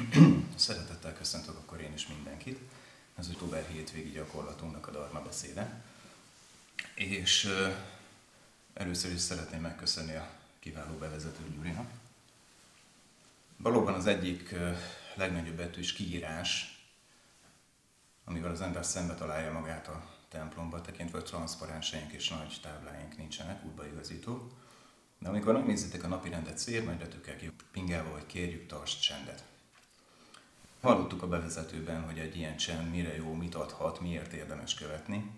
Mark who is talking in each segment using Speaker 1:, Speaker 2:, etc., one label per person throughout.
Speaker 1: Szeretettel köszöntök akkor én is mindenkit. Ez október hétvégi gyakorlatunknak a dharma beszéde. És először is szeretném megköszönni a kiváló bevezető Gyurinak. Valóban az egyik legnagyobb betűs kiírás, amivel az ember szembe találja magát a templomba, tekintve, hogy transzparenseink és nagy tábláink nincsenek, útbaigazítók. De amikor megnézitek a napirendet szép nagybetűkkel kipingálva, hogy kérjük, tartsd csendet. Hallottuk a bevezetőben, hogy egy ilyen csend mire jó, mit adhat, miért érdemes követni.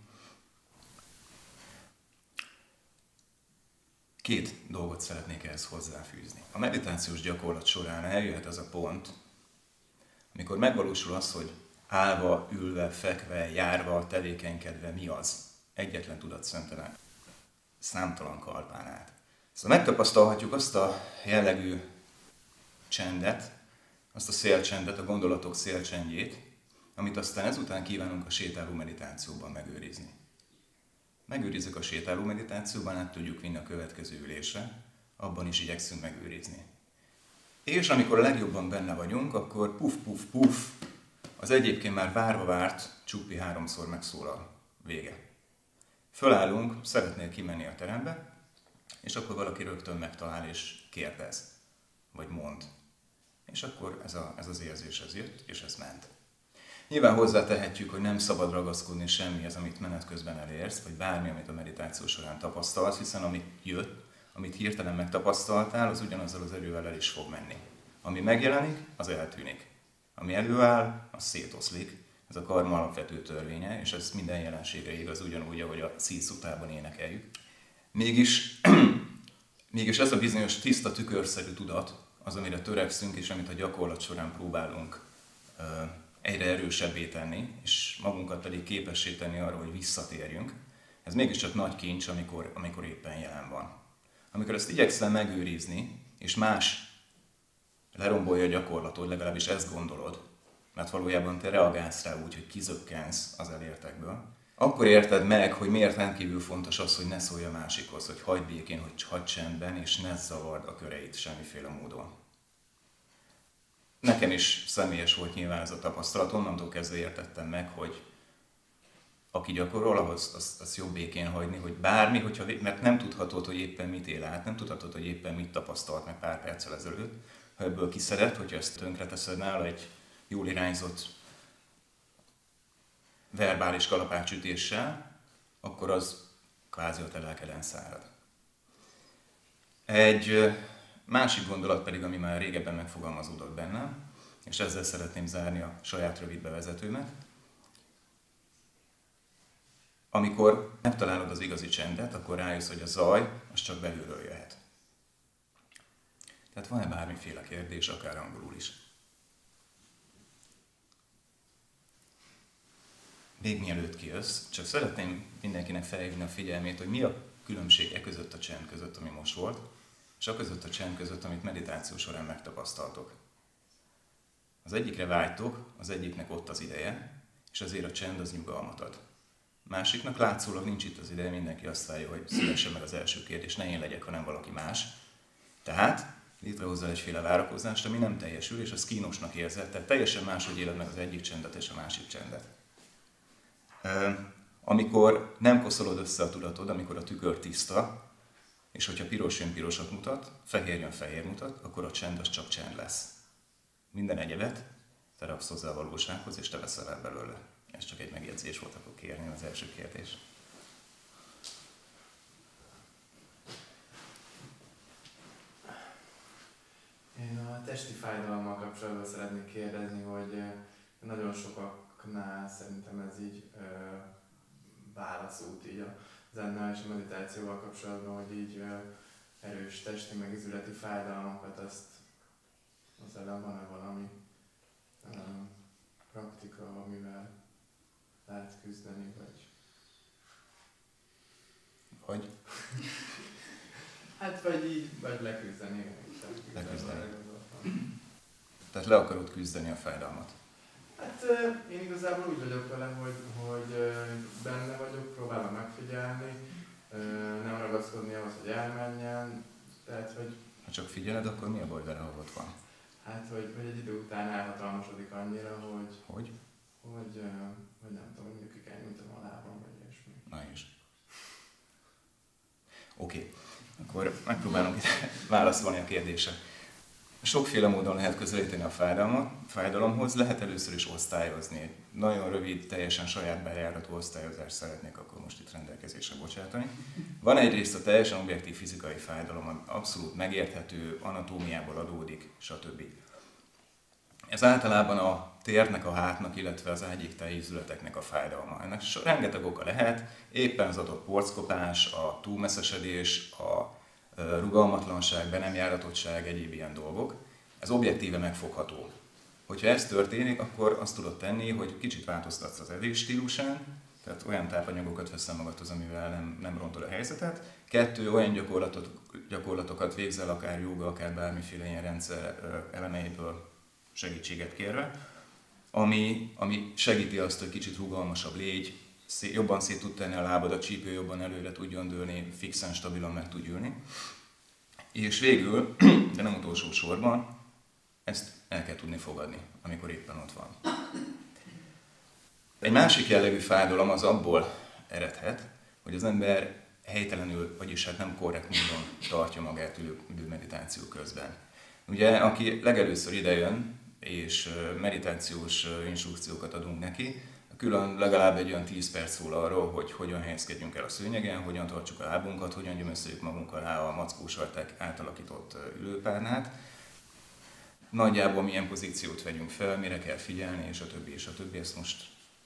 Speaker 1: Két dolgot szeretnék ehhez hozzáfűzni. A meditációs gyakorlat során eljöhet az a pont, amikor megvalósul az, hogy állva, ülve, fekve, járva, tevékenykedve mi az? Egyetlen tudat szentelen számtalan kalpán át. Szóval megtapasztalhatjuk azt a jellegű csendet, azt a szélcsendet, a gondolatok szélcsendjét, amit aztán ezután kívánunk a sétáló meditációban megőrizni. Megőrizzük a sétáló meditációban, át tudjuk vinni a következő ülésre, abban is igyekszünk megőrizni. És amikor a legjobban benne vagyunk, akkor puf, puf, puf, az egyébként már várva várt csuppi 3-szor megszólal. Vége. Fölállunk, szeretnél kimenni a terembe, és akkor valaki rögtön megtalál és kérdez, vagy mond. És akkor ez az érzés ez jött, és ez ment. Nyilván hozzátehetjük, hogy nem szabad ragaszkodni semmihez, amit menet közben elérsz, vagy bármi, amit a meditáció során tapasztalsz, hiszen amit jött, amit hirtelen megtapasztaltál, az ugyanazzal az erővel el is fog menni. Ami megjelenik, az eltűnik. Ami előáll, az szétoszlik. Ez a karma alapvető törvénye, és ez minden jelenségre igaz, ugyanúgy, ahogy a szíszutában énekeljük. Mégis ez a bizonyos tiszta tükörszerű tudat, az, amire törekszünk, és amit a gyakorlat során próbálunk egyre erősebbé tenni, és magunkat pedig képessé tenni arra, hogy visszatérjünk, ez mégiscsak nagy kincs, amikor éppen jelen van. Amikor ezt igyekszel megőrizni, és más lerombolja a gyakorlatot, legalábbis ezt gondolod, mert valójában te reagálsz rá úgy, hogy kizökkensz az elértekből, akkor érted meg, hogy miért rendkívül fontos az, hogy ne szólj a másikhoz, hogy hagyd békén, hogy hagyd csendben, és ne zavard a köreit semmiféle módon. Nekem is személyes volt nyilván ez a tapasztalat, onnantól kezdve értettem meg, hogy aki gyakorol, ahhoz azt jobb békén hagyni, hogy bármi, mert nem tudhatod, hogy éppen mit él át, nem tudhatod, hogy éppen mit tapasztalt meg pár perccel ezelőtt. Ha ebből kiszeded, hogyha ezt tönkreteszed nála egy jól irányzott verbális kalapácsütéssel, akkor az kvázi a te lelkeden szárad. Egy másik gondolat pedig, ami már régebben megfogalmazódott bennem, és ezzel szeretném zárni a saját rövid bevezetőmet. Amikor megtalálod az igazi csendet, akkor rájössz, hogy a zaj az csak belülről jöhet. Tehát van-e bármiféle kérdés, akár angolul is? Még mielőtt kijössz, csak szeretném mindenkinek felhívni a figyelmét, hogy mi a különbség között a csend között, ami most volt, és a között a csend között, amit meditáció során megtapasztaltok. Az egyikre vágytok, az egyiknek ott az ideje, és azért a csend az nyugalmat ad. Másiknak látszólag nincs itt az ideje, mindenki azt várja, hogy szülesse meg az első kérdés, ne én legyek, hanem valaki más. Tehát létrehozzál egyféle várakozást, ami nem teljesül, és az kínosnak érzed, tehát teljesen máshogy éled meg az egyik csendet és a másik csendet. Amikor nem koszolod össze a tudatod, amikor a tükör tiszta, és hogyha piros jön pirosat mutat, fehér jön fehér mutat, akkor a csend az csak csend lesz. Minden egyebet te raksz hozzá a valósághoz, és te veszel el belőle. Ez csak egy megjegyzés volt, akkor kérném az első kérdés.
Speaker 2: Én a testi fájdalommal kapcsolatban szeretnék kérdezni, hogy nagyon sokaknál szerintem ez így válaszút így a zennel és a meditációval kapcsolatban, hogy így erős testi meg izületi fájdalmakat, az ellen van-e valami praktika, amivel lehet küzdeni, vagy? Hát vagy így, vagy leküzdeni.
Speaker 1: Leküzdeni. Tehát le akarod küzdeni a fájdalmat?
Speaker 2: Hát én igazából úgy vagyok vele, hogy benne vagyok, próbálom megfigyelni, nem ragaszkodni ahhoz, hogy elmenjen, tehát hogy...
Speaker 1: Ha csak figyeled, akkor mi a baj vele, ha ott van?
Speaker 2: Hát, hogy egy idő után elhatalmasodik annyira,
Speaker 1: Hogy?
Speaker 2: Hogy nem tudom, mondjuk ki kell nyújtom a lábam, vagy ilyesmi.
Speaker 1: Na is. Oké. Akkor megpróbálunk itt válaszolni a kérdésre. Sokféle módon lehet közelíteni a fájdalomhoz, lehet először is osztályozni. Nagyon rövid, teljesen saját bejáratú osztályozást szeretnék akkor most itt rendelkezésre bocsátani. Van egyrészt a teljesen objektív fizikai fájdalom, ami abszolút megérthető, anatómiából adódik, stb. Ez általában a térnek, a hátnak, illetve az ágyéktáji ízületeknek a fájdalma. Ennek rengeteg oka lehet, éppen az adott porckopás, a túlmesszesedés, a rugalmatlanság, be nem járatottság, egyéb ilyen dolgok. Ez objektíve megfogható. Hogyha ez történik, akkor azt tudod tenni, hogy kicsit változtatsz az evésstílusán, tehát olyan tápanyagokat veszel magadhoz, amivel nem rontod a helyzetet. 2, olyan gyakorlatokat végzel, akár jóga, akár bármiféle ilyen rendszer elemeiből segítséget kérve, ami segíti azt, hogy kicsit rugalmasabb légy, jobban szét tud tenni a lábad, a csípő jobban előre tudjon dőlni, fixen, stabilan meg tud ülni. És végül, de nem utolsó sorban, ezt el kell tudni fogadni, amikor éppen ott van. Egy másik jellegű fájdalom az abból eredhet, hogy az ember helytelenül, vagyis hát nem korrekt módon tartja magát ülő meditáció közben. Ugye, aki legelőször idejön, és meditációs instrukciókat adunk neki, külön legalább egy olyan 10 perc szól arról, hogy hogyan helyezkedjünk el a szőnyegen, hogyan tartsuk a lábunkat, hogyan gyömöszöljük magunk alá a mackósajták átalakított ülőpárnát, nagyjából milyen pozíciót vegyünk fel, mire kell figyelni, és a többi, és a többi. Ezt most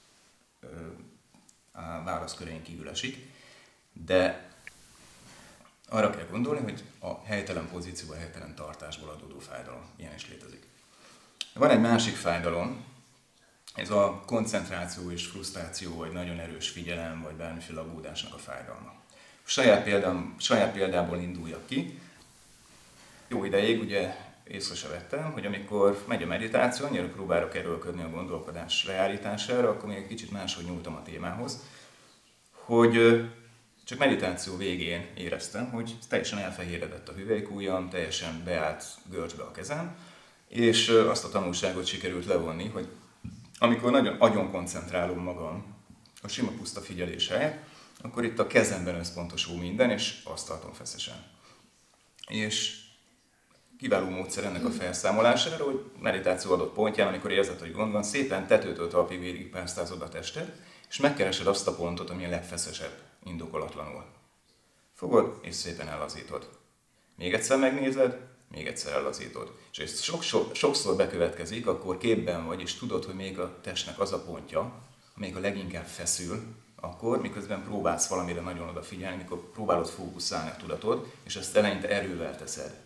Speaker 1: a válaszköreink kívül esik, de arra kell gondolni, hogy a helytelen pozíció, a helytelen tartásból adódó fájdalom, ilyen is létezik. Van egy másik fájdalom, ez a koncentráció és frusztráció, vagy nagyon erős figyelem, vagy bármiféle aggódásnak a fájdalma. Saját példából induljak ki. Jó ideig ugye észre se vettem, hogy amikor megy a meditáció, annyira próbálok erőlködni a gondolkodás leállítására, akkor még egy kicsit máshogy nyúltam a témához, hogy csak meditáció végén éreztem, hogy teljesen elfehéredett a hüvelykujjam, teljesen beállt görcsbe a kezem, és azt a tanulságot sikerült levonni, hogy amikor nagyon agyon koncentrálom magam a sima puszta figyelés helyett, akkor itt a kezemben összpontosul minden, és azt tartom feszesen. És kiváló módszer ennek a felszámolására, hogy meditáció adott pontján, amikor érzed, hogy gond van, szépen tetőtől talpig végig pásztázod a tested, és megkeresed azt a pontot, ami a legfeszesebb, indokolatlanul. Fogod, és szépen ellazítod. Még egyszer megnézed, még egyszer ellazítod. És ez sokszor bekövetkezik, akkor képben vagy, és tudod, hogy még a testnek az a pontja, amelyik a leginkább feszül, akkor, miközben próbálsz valamire nagyon odafigyelni, mikor próbálod fókuszálni a tudatod, és ezt eleinte erővel teszed.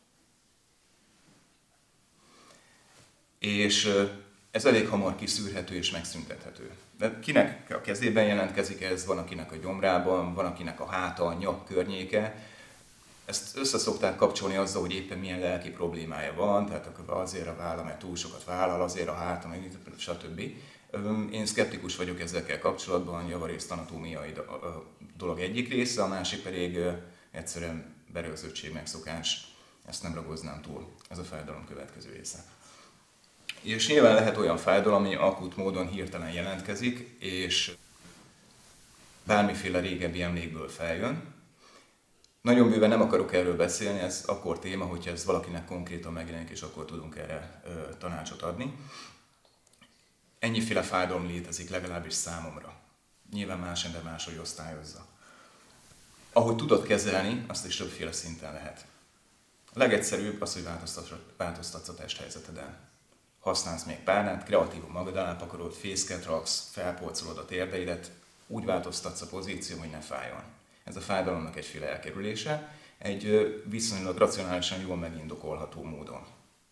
Speaker 1: És ez elég hamar kiszűrhető és megszüntethető. De kinek a kezében jelentkezik ez, van akinek a gyomrában, van akinek a háta, a nyak környéke. Ezt összeszokták kapcsolni azzal, hogy éppen milyen lelki problémája van, tehát akkor azért a válla, mert túl sokat vállal, azért a háta, meg stb. Én szkeptikus vagyok ezekkel kapcsolatban, javarészt anatómiai dolog egyik része, a másik pedig egyszerűen berögzöttség, megszokás, ezt nem ragoznám túl, ez a fájdalom következő része. És nyilván lehet olyan fájdalom, ami akut módon hirtelen jelentkezik, és bármiféle régebbi emlékből feljön. Nagyon bőven nem akarok erről beszélni, ez akkor téma, hogyha ez valakinek konkrétan megjelenik, és akkor tudunk erre tanácsot adni. Ennyiféle fájdalom létezik, legalábbis számomra. Nyilván más ember máshogy osztályozza. Ahogy tudod kezelni, azt is többféle szinten lehet. A legegyszerűbb az, hogy változtatsz a testhelyzeteden. Használsz még párnát, kreatívon magad alá pakolod, fészket raksz, felpolcolod a térdeidet, úgy változtatsz a pozíció, hogy ne fájjon. Ez a fájdalomnak egyféle elkerülése, egy viszonylag racionálisan jól megindokolható módon.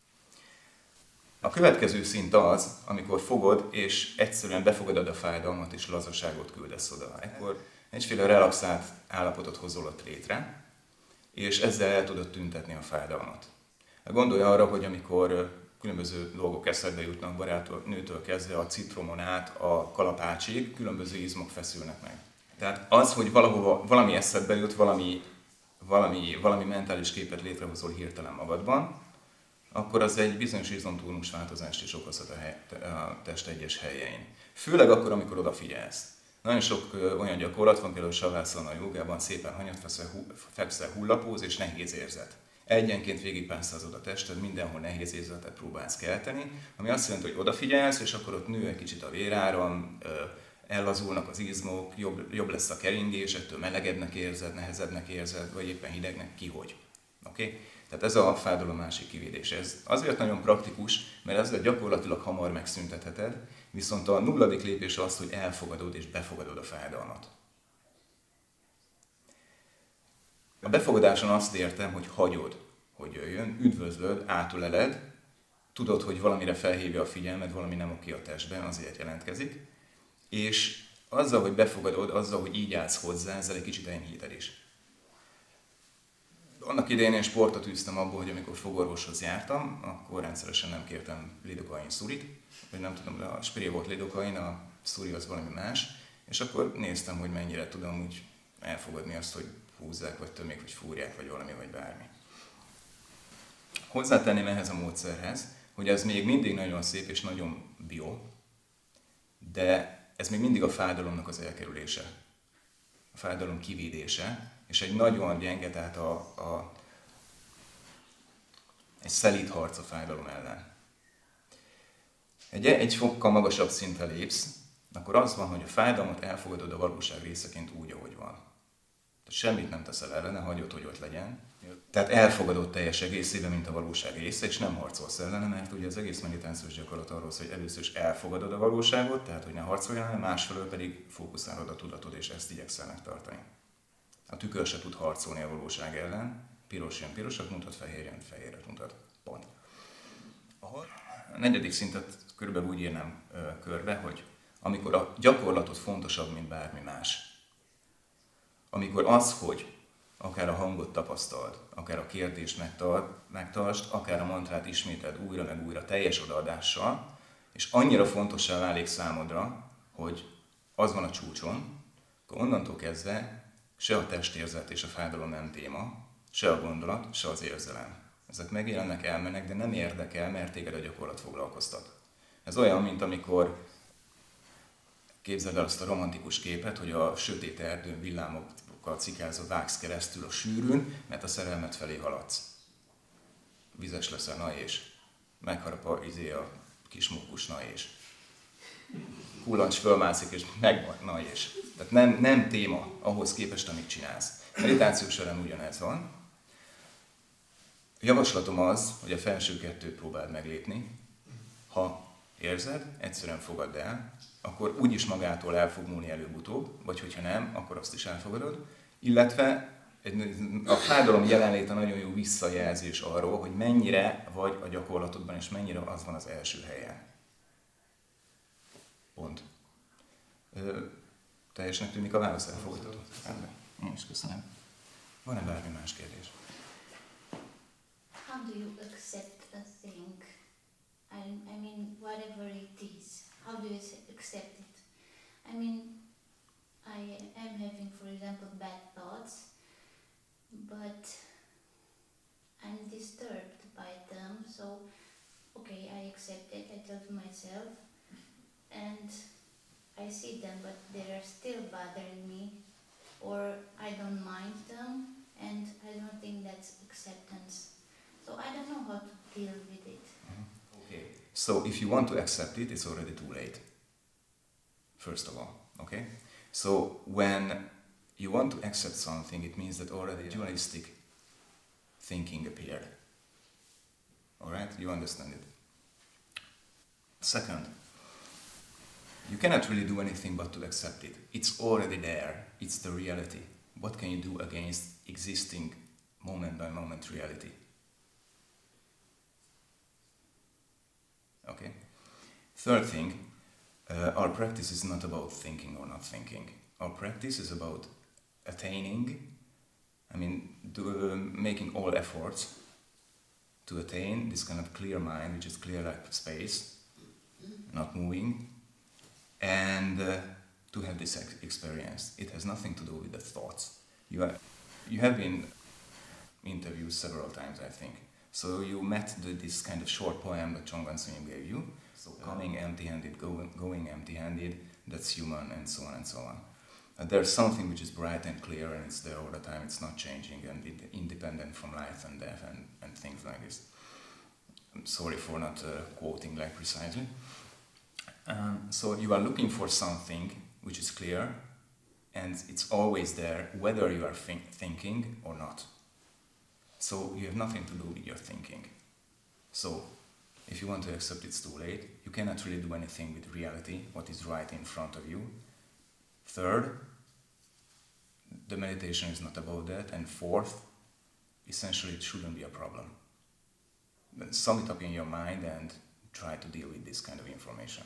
Speaker 1: A következő szint az, amikor fogod és egyszerűen befogadod a fájdalmat és lazaságot küldesz oda. Ekkor egyféle relaxált állapotot hozol ott létre, és ezzel el tudod tüntetni a fájdalmat. Gondolj arra, hogy amikor különböző dolgok eszedbe jutnak, barátnőtől kezdve a citromon át a kalapácsig, különböző izmok feszülnek meg. Tehát az, hogy valami eszedbe jut, valami mentális képet létrehozol hirtelen magadban, akkor az egy bizonyos izomtónus változást is okozhat a test egyes helyein. Főleg akkor, amikor odafigyelsz. Nagyon sok olyan gyakorlat van, például Savasana a jogában, szépen hanyat fekszel, hullapóz és nehéz érzet. Egyenként végigpásztázod a tested, mindenhol nehéz érzetet próbálsz kelteni, ami azt jelenti, hogy odafigyelsz, és akkor ott nő egy kicsit a véráram, ellazulnak az izmok, jobb lesz a keringés, ettől melegednek érzed, nehezebbnek érzed, vagy éppen hidegnek, kihogy. Okay? Tehát ez a fájdalom másik kivédés. Ez azért nagyon praktikus, mert ezzel gyakorlatilag hamar megszüntetheted, viszont a nulladik lépés az, hogy elfogadod és befogadod a fájdalmat. A befogadáson azt értem, hogy hagyod, hogy jöjjön, üdvözlöd, átöleled, tudod, hogy valamire felhívja a figyelmed, valami nem oké a testben, azért jelentkezik, és azzal, hogy befogadod, azzal, hogy így állsz hozzá, ezzel egy kicsit enyhíted is. Annak idején én sportot űztem abból, hogy amikor fogorvoshoz jártam, akkor rendszeresen nem kértem lidokain szurit, vagy nem tudom, a spré volt lidokain, a szuri az valami más, és akkor néztem, hogy mennyire tudom úgy elfogadni azt, hogy húzzák, vagy tömik, vagy fúrják, vagy valami, vagy bármi. Hozzátenném ehhez a módszerhez, hogy ez még mindig nagyon szép és nagyon bio, de ez még mindig a fájdalomnak az elkerülése, a fájdalom kivédése, és egy nagyon gyenge, tehát egy szelíd harc a fájdalom ellen. Egy fokkal magasabb szintre lépsz, akkor az van, hogy a fájdalmat elfogadod a valóság részeként úgy, ahogy van. Tehát semmit nem teszel ellene, hagyod, hogy ott legyen. Tehát elfogadod teljes egészében, mint a valóság része, és nem harcolsz ellene, mert ugye az egész meditációs gyakorlat arról szól, hogy először is elfogadod a valóságot, tehát hogy ne harcolj ellene, másfelől pedig fókuszálod a tudatod, és ezt igyekszel megtartani. A tükör se tud harcolni a valóság ellen, piros jön pirosat mutat, fehér jön fehéret mutat. Pont. A negyedik szintet körülbelül úgy írnám körbe, hogy amikor a gyakorlatot fontosabb, mint bármi más. Amikor az, hogy akár a hangot tapasztald, akár a kérdést megtartsd, akár a mantrát ismételd újra meg újra teljes odaadással, és annyira fontossá válik számodra, hogy az van a csúcson, akkor onnantól kezdve se a testérzet és a fájdalom nem téma, se a gondolat, se az érzelem. Ezek megjelennek, elmennek, de nem érdekel, mert téged a gyakorlat foglalkoztat. Ez olyan, mint amikor képzeld el azt a romantikus képet, hogy a sötét erdőn villámokkal cikázva vágsz keresztül a sűrűn, mert a szerelmet felé haladsz. Vizes leszel, na és megharap a kis mókus, na és kullancs fölmászik, és megvan, na és. Tehát nem téma ahhoz képest, amit csinálsz. Meditáció során ugyanez van. A javaslatom az, hogy a felső kettőt próbáld meglépni. Ha érzed, egyszerűen fogadd el, akkor úgyis magától el fog múlni előbb-utóbb, vagy hogyha nem, akkor azt is elfogadod. Illetve a fájdalom jelenléte nagyon jó visszajelzés arról, hogy mennyire vagy a gyakorlatodban, és mennyire az van az első helyen. Pont. Teljesnek tűnik a válasz, elfogadható? Én is köszönöm. Van-e bármi más kérdés?
Speaker 3: How do you accept a thing? I mean, whatever it is. How do you accept it? I mean, I am having, for example, bad thoughts, but I'm disturbed by them. So, okay, I accept it. I tell to myself, and I see them, but they are still bothering me, or I don't mind them, and I don't think that's acceptance. So I don't know how to deal with it.
Speaker 1: Okay. So if you want to accept it, it's already too late. First of all, okay? So when you want to accept something, it means that already dualistic thinking appeared. All right? You understand it. Second, you cannot really do anything but to accept it. It's already there. It's the reality. What can you do against existing moment-by-moment reality? Okay. Third thing, our practice is not about thinking or not thinking. Our practice is about attaining, making all efforts to attain this kind of clear mind, which is clear like space, not moving, and to have this experience. It has nothing to do with the thoughts. You have been interviewed several times, I think, So you met this kind of short poem that Chongwan Sunim gave you. So coming empty-handed, going empty-handed, that's human, and so on and so on. There's something which is bright and clear, and it's there all the time. It's not changing and independent from life and death and things like this. I'm sorry for not quoting like precisely. So you are looking for something which is clear, and it's always there, whether you are thinking or not. So you have nothing to do with your thinking. So if you want to accept it's too late, you cannot really do anything with reality, what is right in front of you. Third, the meditation is not about that. And fourth, essentially it shouldn't be a problem. Then sum it up in your mind and try to deal with this kind of information.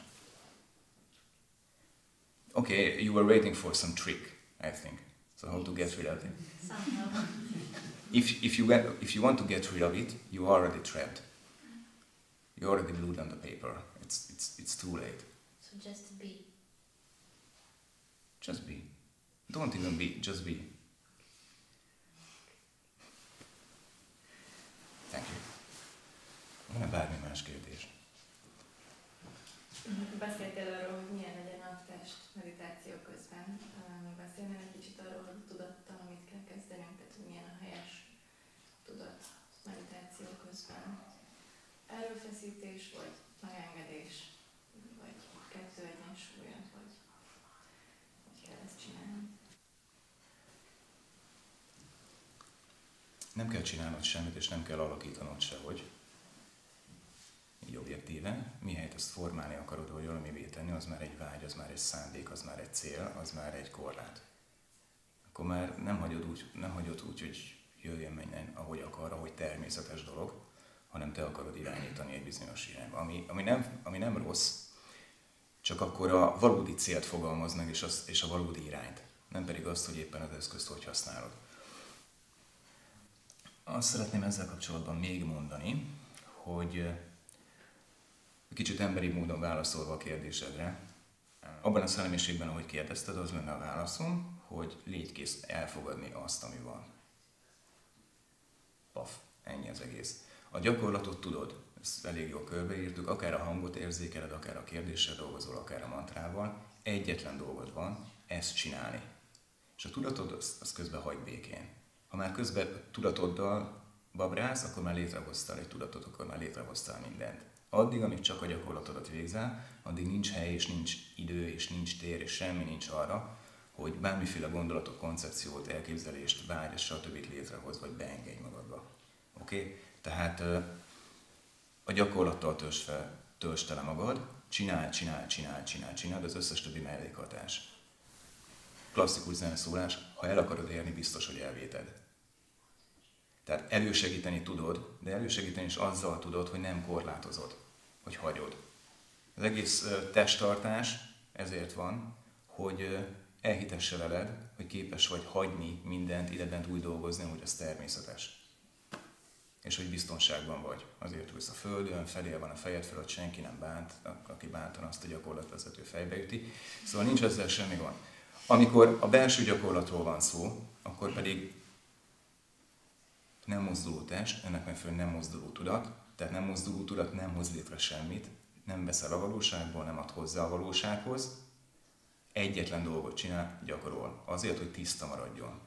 Speaker 1: Okay, you were waiting for some trick, I think. So how to get rid of it?
Speaker 3: Somehow.
Speaker 1: If you want to get rid of it, you are already trapped. You already glued on the paper. It's too late.
Speaker 3: So just be.
Speaker 1: Just be. Don't even be, just be. Thank you. Van-e bármi más kérdés?
Speaker 4: Beszéltél arról, hogy milyen legyen a test meditáció közben. Beszélnél egy kicsit arról, hogy tudattal mit kell kezdenünk, tehát hogy milyen a helyes tudat meditáció közben. Erőfeszítés, vagy megengedés, vagy kettő egyensúlya, vagy hogy kell ezt csinálni.
Speaker 1: Nem kell csinálnod semmit, és nem kell alakítanod sehogy. Így objektíven. Mihelyt ezt formálni akarod, vagy valamivé tenni, az már egy vágy, az már egy szándék, az már egy cél, az már egy korlát. Akkor már nem hagyod úgy, hogy jöjjön, menjen, ahogy akar, ahogy természetes dolog, hanem te akarod irányítani egy bizonyos irányba. Ami nem rossz, csak akkor a valódi célt fogalmaz meg, és a valódi irányt. Nem pedig azt, hogy éppen az eszközt hogy használod. Azt szeretném ezzel kapcsolatban még mondani, hogy kicsit emberi módon válaszolva a kérdésedre, abban a szellemiségben, ahogy kérdezted, az lenne a válaszom, hogy légy kész elfogadni azt, ami van. Paf, ennyi az egész. A gyakorlatot tudod, ezt elég jól körbeírtuk, akár a hangot érzékeled, akár a kérdéssel dolgozol, akár a mantrával, egyetlen dolgod van, ezt csinálni. És a tudatod, az közben hagy békén. Ha már közben tudatoddal babrálsz, akkor már létrehoztál egy tudatot, akkor már létrehoztál mindent. Addig, amíg csak a gyakorlatodat végzel, addig nincs hely, és nincs idő, és nincs tér, és semmi nincs arra, hogy bármiféle gondolatot, koncepciót, elképzelést, vágy, stb. Létrehoz, vagy beengedj magadba. Oké? Tehát a gyakorlattal töltsd tele magad, csináld, az összes többi mellékhatás. Klasszikus zeneszólás, ha el akarod érni, biztos, hogy elvéted. Tehát elősegíteni tudod, de elősegíteni is azzal tudod, hogy nem korlátozod, hogy hagyod. Az egész testtartás ezért van, hogy elhitesse veled, hogy képes vagy hagyni mindent, idebent úgy dolgozni, hogy az természetes. És hogy biztonságban vagy. Azért ülsz a földön, felél van a fejed fölött, senki nem bánt, aki bántana, azt a gyakorlatvezető fejbe üti. Szóval nincs ezzel semmi gond. Amikor a belső gyakorlatról van szó, akkor pedig nem mozduló test, ennek megfelelően nem mozduló tudat, tehát nem mozduló tudat nem hoz létre semmit, nem veszel a valóságból, nem ad hozzá a valósághoz, egyetlen dolgot csinál, gyakorol, azért, hogy tiszta maradjon.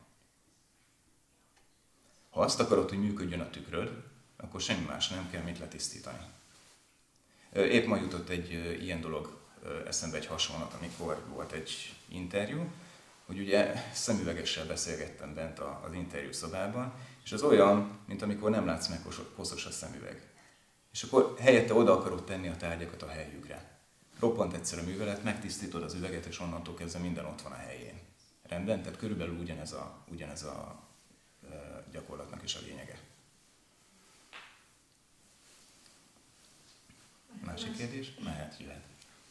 Speaker 1: Ha azt akarod, hogy működjön a tükröd, akkor semmi más nem kell, mint letisztítani. Épp ma jutott egy ilyen dolog eszembe, egy hasonlat, amikor volt egy interjú, hogy ugye szemüvegessel beszélgettem bent az interjú szobában, és az olyan, mint amikor nem látsz meg koszos a szemüveg. És akkor helyette oda akarod tenni a tárgyakat a helyükre. Roppant egyszerű művelet, megtisztítod az üveget, és onnantól kezdve minden ott van a helyén. Rendben? Tehát körülbelül ugyanez a gyakorlatnak is a lényege. Másik kérdés? Mehet, jöhet.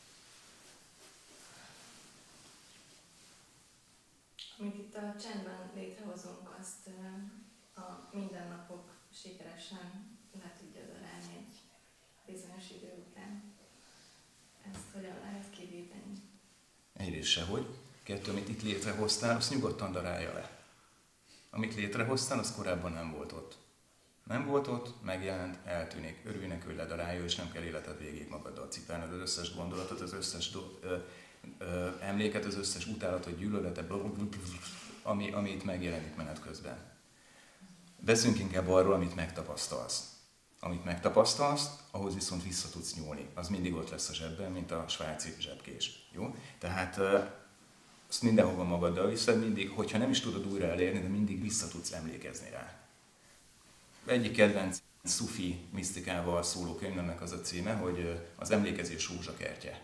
Speaker 4: Amit itt a csendben létrehozunk, azt a mindennapok sikeresen le tudja darálni egy bizonyos idő után. Ezt hogyan lehet kivívni?
Speaker 1: Egyrészt sehogy. Kettő, amit itt létrehoztál, azt nyugodtan darálja le. Amit létrehoztál, az korábban nem volt ott. Nem volt ott, megjelent, eltűnik. Örülj neki, hogy ledarálja, és nem kell életed végig magaddal cipelned az összes gondolatot, az összes emléket, az összes utálatot, gyűlöletet, ami itt megjelenik menet közben. Beszéljünk inkább arról, amit megtapasztalsz. Amit megtapasztalsz, ahhoz viszont vissza tudsz nyúlni. Az mindig ott lesz a zsebben, mint a svájci zsebkés. Jó? Tehát azt mindenhova magaddal viszed, mindig, hogyha nem is tudod újra elérni, de mindig vissza tudsz emlékezni rá. Egyik kedvenc szufi misztikával szóló könyvemnek az a címe, hogy az emlékezés rózsakertje.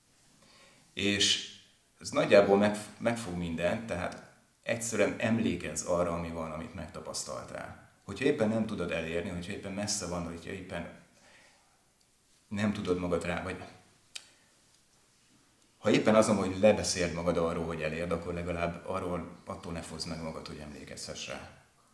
Speaker 1: És ez nagyjából megfog mindent, tehát egyszerűen emlékezz arra, ami van, amit megtapasztaltál. Hogyha éppen nem tudod elérni, hogyha éppen messze van, vagy hogyha éppen nem tudod magad rá, vagy ha éppen azon, hogy lebeszéld magad arról, hogy elérd, akkor legalább attól ne fozd meg magad, hogy emlékezhess rá.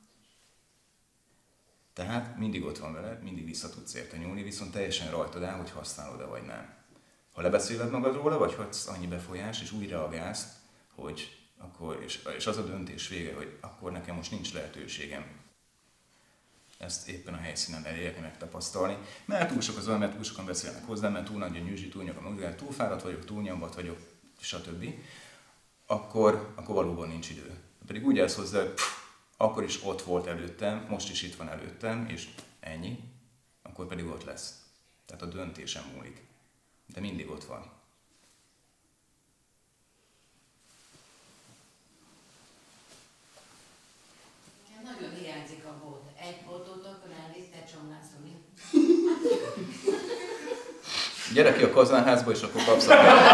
Speaker 1: Tehát mindig ott van veled, mindig vissza tudsz érte nyúlni, viszont teljesen rajtad áll, hogy használod-e vagy nem. Ha lebeszéled magad róla, vagy hagysz annyi befolyást, és úgy reagálsz, hogy akkor, és az a döntés vége, hogy akkor nekem most nincs lehetőségem ezt éppen a helyszínen elérni, megtapasztalni. Mert túl sok az olyan, mert túl sokan beszélnek hozzám, mert túl nagy a nyüzsi, túl nyom a mozgás, túl fáradt vagyok, túl nyomvat vagyok, stb. Akkor valóban nincs idő. Pedig úgy állsz hozzá, akkor is ott volt előttem, most is itt van előttem, és ennyi, akkor pedig ott lesz. Tehát a döntésem múlik. De mindig ott van.
Speaker 5: Nagyon hiányzik a bot. Egy botot, akkor elvisz, te csomlászolni.
Speaker 1: Gyere ki a kazánházba, és akkor kapsz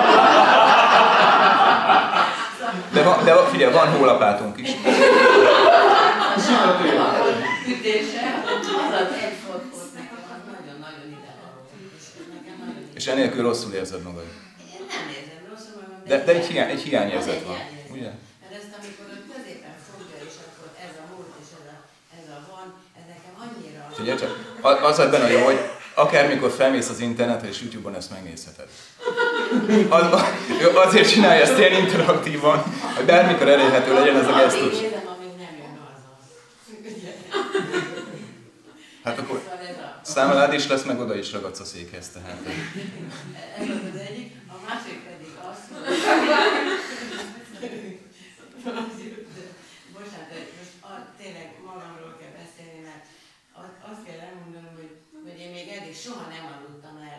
Speaker 1: de figyelj, van hólapátunk is.
Speaker 5: Ütése, az az egy fotót nekem, az nagyon-nagyon idevaló.
Speaker 1: És enélkül rosszul érzed magad.
Speaker 5: Én nem érzem rosszul magam,
Speaker 1: de egy hiányérzet van, ugye?
Speaker 5: Mert ezt amikor a középen fogja, és akkor ez a múlt, és ez a van, ez nekem annyira...
Speaker 1: Figyelj csak, az ebben a jó, hogy akármikor felmész az internetre, és YouTube-on ezt megnézheted. Azért csinálja ezt ilyen interaktívan, hogy bármikor elérhető legyen ez a gesztus. Hát akkor számlád is lesz, meg oda is ragadsz a székhez, tehát.
Speaker 5: Ez az egyik, a másik pedig az, hogy... Bocsánat, most tényleg magamról kell beszélni, mert azt kell elmondanom, hogy én még eddig soha nem aludtam el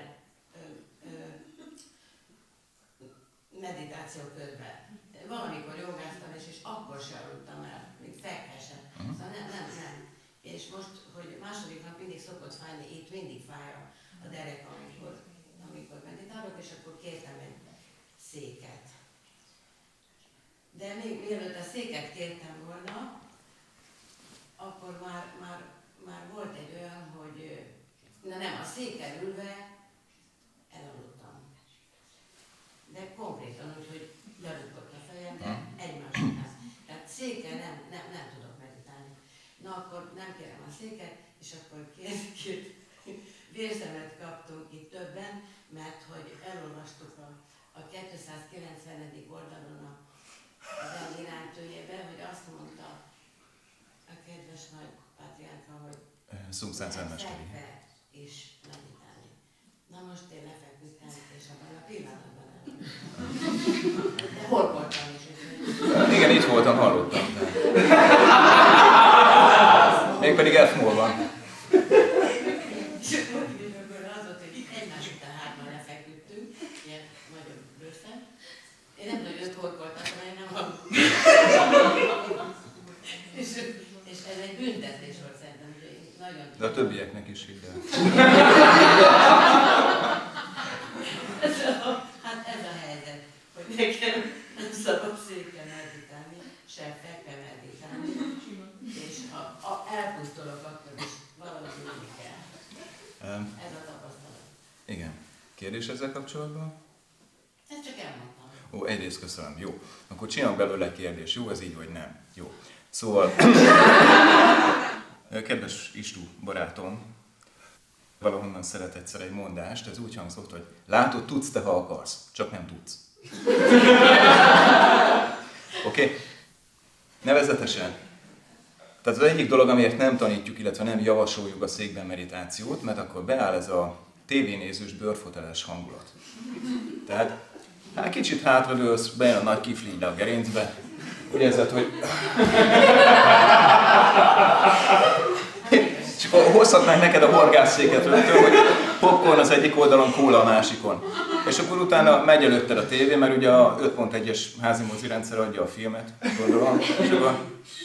Speaker 5: meditáció közben. Valamikor jogáztam, és akkor sem aludtam el, még fekhesen. Szóval nem. És most, hogy második nap mindig szokott fájni, itt mindig fáj a derek, amikor meditálok, és akkor kértem egy széket. De még mielőtt a széket kértem volna, akkor már volt egy olyan, hogy a széken ülve elaludtam. De konkrétan úgy, hogy lerúgott a fejem, de egymás után. Tehát széken nem tudok meditálni. Na akkor nem kérem a széket, és akkor két vérszemet kaptunk itt többen, mert hogy elolvastuk a 290. oldalon az eliránytőjében, hogy azt mondta a kedves nagy pátriánka, hogy fekve is meditálni. Na most én lefeküdtem, és abban a pillanatban elolvastam. De hol voltam is?
Speaker 1: Igen, itt voltam, hallottam. Mégpedig F-mol-ban.
Speaker 5: És akkor az volt, hogy egymás után hárman lefeküdtünk, ilyen nagyon bőszen. Én nem nagyon horkoltam, mert én nem hallottam. És ez egy büntetés volt szerintem, hogy nagyon...
Speaker 1: De a többieknek is hidd el.
Speaker 5: Hát ez a helyzet, hogy nekem nem szabad széken meditálni, se fekve meditálni, és ha elpusztulok, akkor is valahogy úgy kell. Ez a tapasztalat.
Speaker 1: Igen. Kérdés ezzel kapcsolatban?
Speaker 5: Ezt csak elmondtam.
Speaker 1: Ó, egyrészt köszönöm. Jó. Akkor csinálok belőle kérdés. Jó, ez így vagy nem? Jó. Szóval, kedves Istú barátom, valahonnan szeret egyszer egy mondást, ez úgy hangzott, hogy látod, tudsz te, ha akarsz, csak nem tudsz. Oké? Nevezetesen, Tehát az egyik dolog, amiért nem tanítjuk, illetve nem javasoljuk a székben meditációt, mert akkor beáll ez a tévénézős, bőrfoteles hangulat. Tehát hát kicsit hátradőlsz, bejön a nagy kifli a gerincbe, úgy érzed, hogy... És akkor hozhatnánk neked a horgásszéket rögtön, hogy popcorn az egyik oldalon, kóla a másikon. És akkor utána megy előtted a tévé, mert ugye a 5.1-es házi mozi rendszer adja a filmet, gondolom. És akkor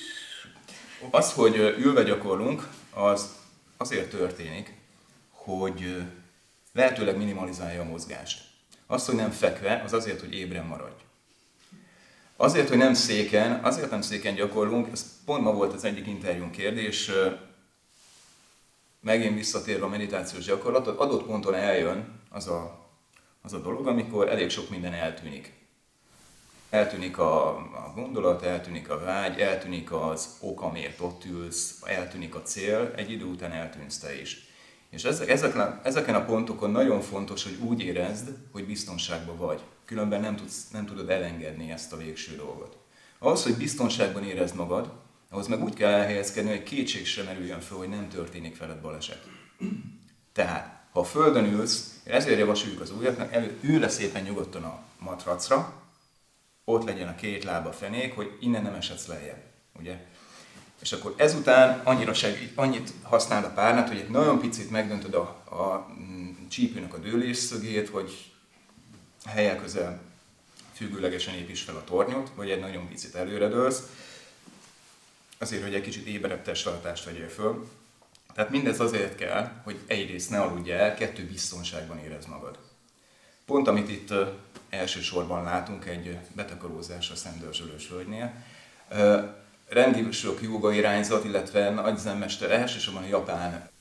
Speaker 1: az, hogy ülve gyakorlunk, az azért történik, hogy lehetőleg minimalizálja a mozgást. Az, hogy nem fekve, az azért, hogy ébren maradj. Azért, hogy nem széken gyakorlunk, ez pont ma volt az egyik interjún kérdés, megint visszatérve a meditációs gyakorlatot, adott ponton eljön az a dolog, amikor elég sok minden eltűnik. Eltűnik a gondolat, eltűnik a vágy, eltűnik az ok, amiért ott ülsz, eltűnik a cél, egy idő után eltűnsz te is. És ezeken a pontokon nagyon fontos, hogy úgy érezd, hogy biztonságban vagy. Különben nem tudod elengedni ezt a végső dolgot. Ahhoz, hogy biztonságban érezd magad, ahhoz meg úgy kell elhelyezkedni, hogy kétség sem merüljön föl, hogy nem történik veled baleset. Tehát, ha a földön ülsz, ezért javasoljuk az újaknak, ülj le szépen nyugodtan a matracra, ott legyen a két lába fenék, hogy innen nem eshetsz lejjebb, ugye? És akkor ezután annyit használod a párnát, hogy egy nagyon picit megdöntöd a csípőnek a dőlésszögét, hogy helyen közel függőlegesen építs fel a tornyot, vagy egy nagyon picit előredőlsz, azért, hogy egy kicsit éberebb testtartást vegyél föl. Tehát mindez azért kell, hogy egyrészt ne aludj el, kettő biztonságban érezd magad. Pont amit itt elsősorban látunk egy betakarózásra szendörzsölős hölgynél, rendkívül sok jóga irányzat, illetve nagy zenmester, elsősorban a japán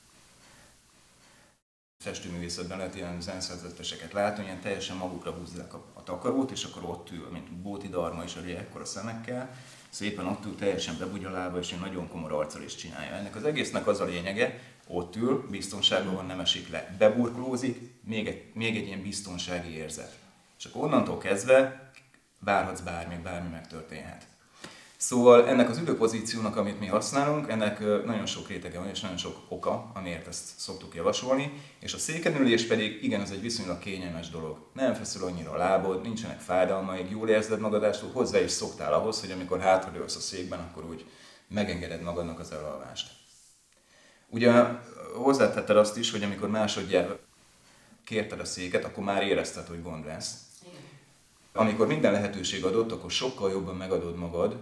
Speaker 1: festőművészetben lehet ilyen zenszerzeteseket látni, ilyen teljesen magukra húzzák a takarót, és akkor ott ül, mint Bodhidharma is, ugye ekkora szemekkel, szépen ott ül, teljesen bebugyolálva, és egy nagyon komor arccal is csinálja. Ennek az egésznek az a lényege, ott ül, biztonságban van, nem esik le, beburkolózik, még egy ilyen biztonsági érzet. És akkor onnantól kezdve várhatsz bármi megtörténhet. Szóval ennek az ülőpozíciónak, amit mi használunk, ennek nagyon sok rétege van és nagyon sok oka, amiért ezt szoktuk javasolni, és a székenülés pedig, igen, ez egy viszonylag kényelmes dolog. Nem feszül annyira a lábod, nincsenek fájdalmaid, jól érzed magadástól, hozzá is szoktál ahhoz, hogy amikor hátradőlsz a székben, akkor úgy megengeded magadnak az elalvást. Ugye hozzátetted azt is, hogy amikor másodjára kérted a széket, akkor már érezted, hogy gond lesz. Amikor minden lehetőség adott, akkor sokkal jobban megadod magad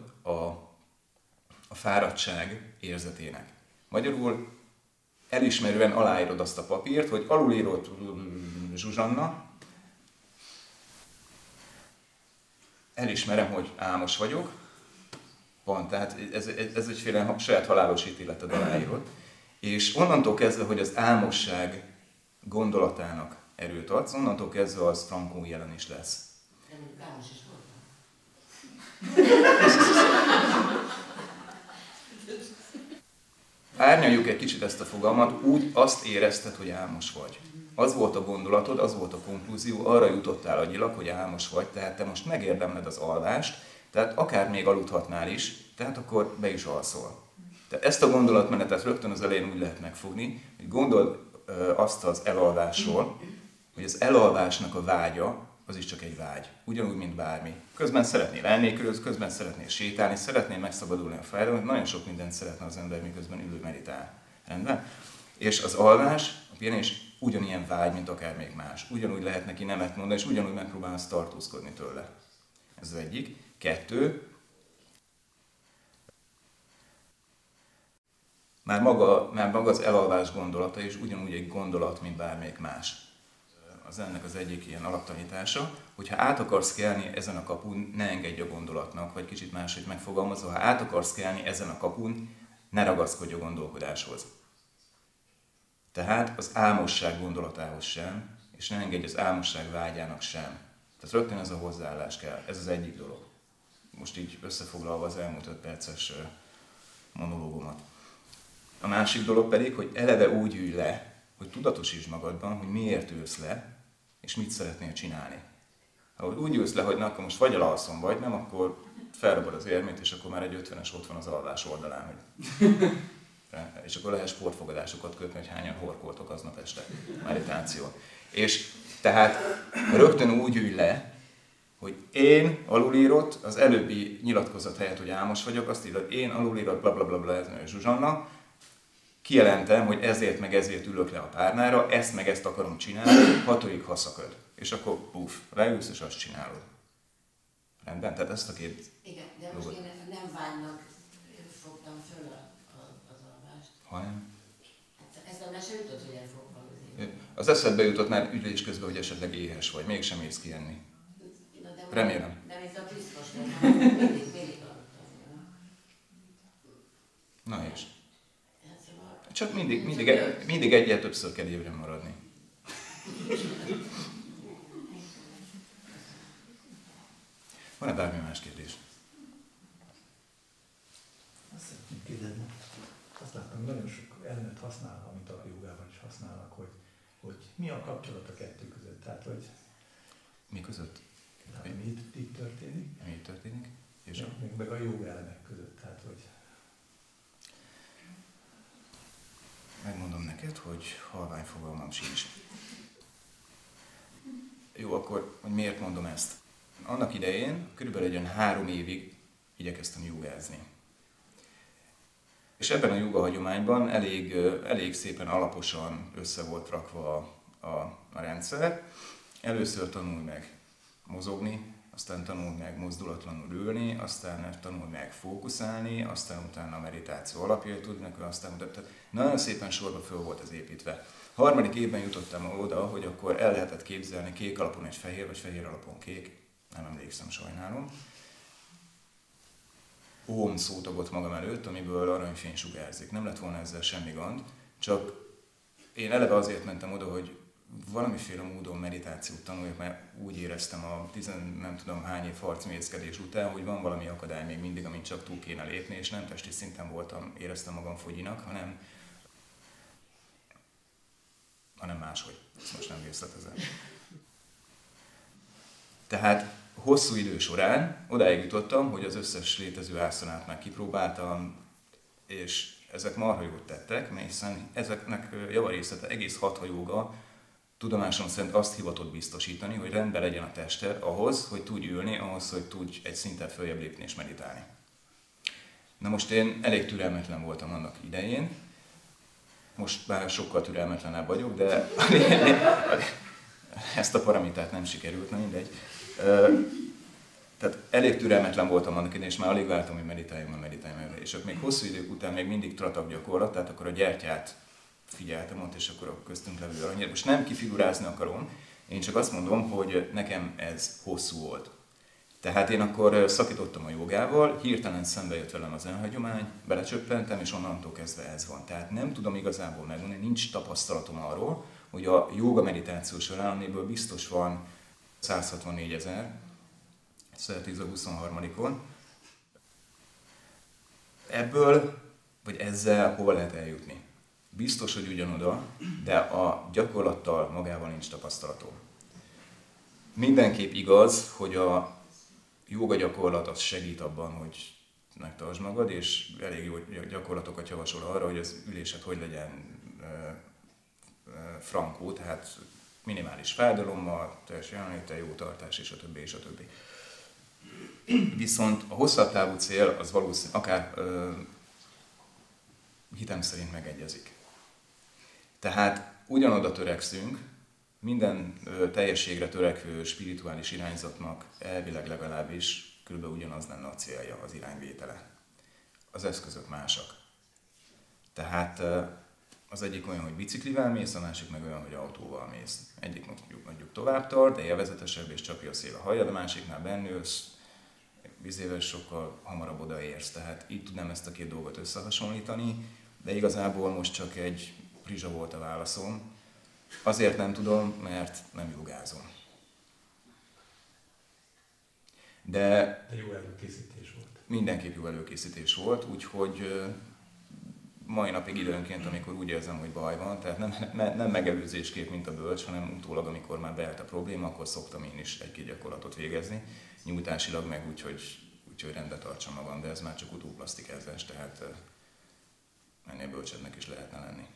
Speaker 1: a fáradtság érzetének. Magyarul elismerően aláírod azt a papírt, hogy alulírod Zsuzsanna, elismerem, hogy álmos vagyok, van, tehát ez egyféle saját halálos ítéleted aláírod, és onnantól kezdve, hogy az álmosság gondolatának erőt adsz, onnantól kezdve az frankón jelen is lesz.
Speaker 5: Álmos is voltam.
Speaker 1: Árnyaljuk egy kicsit ezt a fogalmat, úgy azt érezted, hogy álmos vagy. Az volt a gondolatod, az volt a konklúzió, arra jutottál agyilag, hogy álmos vagy, tehát te most megérdemled az alvást, tehát akár még aludhatnál is, tehát akkor be is alszol. Tehát ezt a gondolatmenetet rögtön az elején úgy lehet megfogni, hogy gondold azt az elalvásról, hogy az elalvásnak a vágya, az is csak egy vágy. Ugyanúgy, mint bármi. Közben szeretnél enni, közben szeretnél sétálni, szeretnél megszabadulni a fájdalomtól, nagyon sok mindent szeretne az ember, miközben ülő meditál. Rendben? És az alvás, a pihenés ugyanilyen vágy, mint akár még más. Ugyanúgy lehet neki nemet mondani, és ugyanúgy megpróbálsz tartózkodni tőle. Ez az egyik. Kettő. Már maga az elalvás gondolata is ugyanúgy egy gondolat, mint bármelyik más. Az ennek az egyik ilyen alaptanítása, hogy ha át akarsz kelni ezen a kapun, ne engedj a gondolatnak, vagy kicsit máshogy megfogalmazva, ha át akarsz kelni ezen a kapun, ne ragaszkodj a gondolkodáshoz. Tehát az álmosság gondolatához sem, és ne engedj az álmosság vágyának sem. Tehát rögtön ez a hozzáállás kell, ez az egyik dolog. Most így összefoglalva az elmúlt 5 perces monológomat. A másik dolog pedig, hogy eleve úgy ülj le, hogy tudatosítsd magadban, hogy miért ülsz le, és mit szeretnél csinálni. Ha úgy ülsz le, hogy na, akkor most vagy elalszom, vagy nem, akkor felrabad az érmét, és akkor már egy 50-es ott van az alvás oldalán. Hogy... És akkor lehet sportfogadásokat kötni, hogy hányan horkoltok aznap este. Meditáció. És tehát rögtön úgy ülj le, hogy én alulírott, az előbbi nyilatkozat helyett, hogy álmos vagyok, azt írod, én alulírott, blablabla, Zsuzsanna, kijelentem, hogy ezért meg ezért ülök le a párnára, ezt meg ezt akarom csinálni, 6-ig haszakad. És akkor puff, leülsz és azt csinálod. Rendben? Tehát ezt a két...
Speaker 5: Igen, de most én nem vágynak fogtam föl az alvást.
Speaker 1: Hanem?
Speaker 5: Hát ezt a mese jutott, hogy el fog valózni.
Speaker 1: Az eszedbe jutott már ügyelés közben, hogy esetleg éhes vagy, mégsem mész ki enni. Remélem.
Speaker 5: Nem ez a piszkos nem, mindig aludtam.
Speaker 1: Na és? Csak mindig egyel többször kell ébren maradni. Van-e bármi más kérdés?
Speaker 6: Azt szeretném kérdezni. Azt láttam, nagyon sok elemet használ, amit a jogában is használnak, hogy mi a kapcsolat a kettő között. Tehát, hogy
Speaker 1: mi között?
Speaker 6: Tehát, mi itt történik?
Speaker 1: Mi itt történik? És
Speaker 6: meg a joga elemek között. Tehát, hogy...
Speaker 1: Megmondom neked, hogy halvány fogalmam sincs. Jó, akkor hogy miért mondom ezt? Annak idején, körülbelül egy olyan 3 évig igyekeztem jogázni. És ebben a joga hagyományban elég szépen alaposan össze volt rakva a rendszer. Először tanulj meg mozogni, aztán tanulj meg mozdulatlanul ülni, aztán tanulj meg fókuszálni, aztán utána a meditáció alapjait tudni, aztán tehát nagyon szépen sorba föl volt ez építve. 3. évben jutottam oda, hogy akkor el lehetett képzelni kék alapon egy fehér, vagy fehér alapon kék, nem emlékszem, sajnálom. Óm szótagot magam előtt, amiből aranyfény sugárzik. Nem lett volna ezzel semmi gond, csak én eleve azért mentem oda, hogy valamiféle módon meditációt tanuljak, mert úgy éreztem a nem tudom hány év harcmészkedés után, hogy van valami akadály még mindig, amit csak túl kéne lépni, és nem testi szinten éreztem magam fogyinak, hanem máshogy. Ezt most nem részletezem. Tehát hosszú idő során odáig jutottam, hogy az összes létező ászanát már kipróbáltam, és ezek marha jót tettek, mert hiszen ezeknek javarészete egész hatha jóga tudomásom szerint azt hivatott biztosítani, hogy rendben legyen a tested ahhoz, hogy tudj ülni, ahhoz, hogy tudj egy szinten följebb lépni és meditálni. Na most én elég türelmetlen voltam annak idején, most már sokkal türelmetlenebb vagyok, de ezt a paramétert nem sikerült, na mindegy. Tehát elég türelmetlen voltam annak idején, és már alig vártam, hogy meditáljunk. És ott még hosszú idők után még mindig tratak gyakorlat, tehát akkor a gyertyát figyeltem ott, és akkor a köztünk levő aranyért. Most nem kifigurázni akarom, én csak azt mondom, hogy nekem ez hosszú volt. Tehát én akkor szakítottam a jogával, hirtelen szembe jött velem az zen-hagyomány, belecsöppentem, és onnantól kezdve ez van. Tehát nem tudom igazából megmondani, nincs tapasztalatom arról, hogy a jóga meditáció során, amiből biztos van 164 000, 10 a 23-on, ebből, vagy ezzel hova lehet eljutni? Biztos, hogy ugyanoda, de a gyakorlattal magával nincs tapasztalatom. Mindenképp igaz, hogy a jóga gyakorlat az segít abban, hogy megtartsd magad, és elég jó gyakorlatokat javasol arra, hogy az ülésed hogy legyen frankó, tehát minimális fájdalommal, teljes jelenléttel, jó tartás, és a többi, és a többi. Viszont a hosszabb távú cél az valószínűleg akár hitem szerint megegyezik. Tehát ugyanoda törekszünk, minden teljességre törekvő spirituális irányzatnak elvileg legalábbis kb. Ugyanaz lenne a célja, az irányvétele. Az eszközök másak. Tehát az egyik olyan, hogy biciklivel mész, a másik meg olyan, hogy autóval mész. Egyik mondjuk tovább tart, de élvezetesebb és csapja a szél a hajad, a másiknál bennülsz, vizével sokkal hamarabb odaérsz. Tehát így tudnám ezt a két dolgot összehasonlítani, de igazából most csak egy prizsa volt a válaszom. Azért nem tudom, mert nem jogázom. De
Speaker 6: jó előkészítés volt.
Speaker 1: Mindenképp jó előkészítés volt, úgyhogy mai napig időnként, amikor úgy érzem, hogy baj van, tehát nem megelőzésképp, mint a bölcs, hanem utólag, amikor már beállt a probléma, akkor szoktam én is egy-két gyakorlatot végezni, nyújtásilag meg úgyhogy rendbe tartsam magam, de ez már csak utóplasztikázás, tehát ennél bölcsebbnek is lehetne lenni.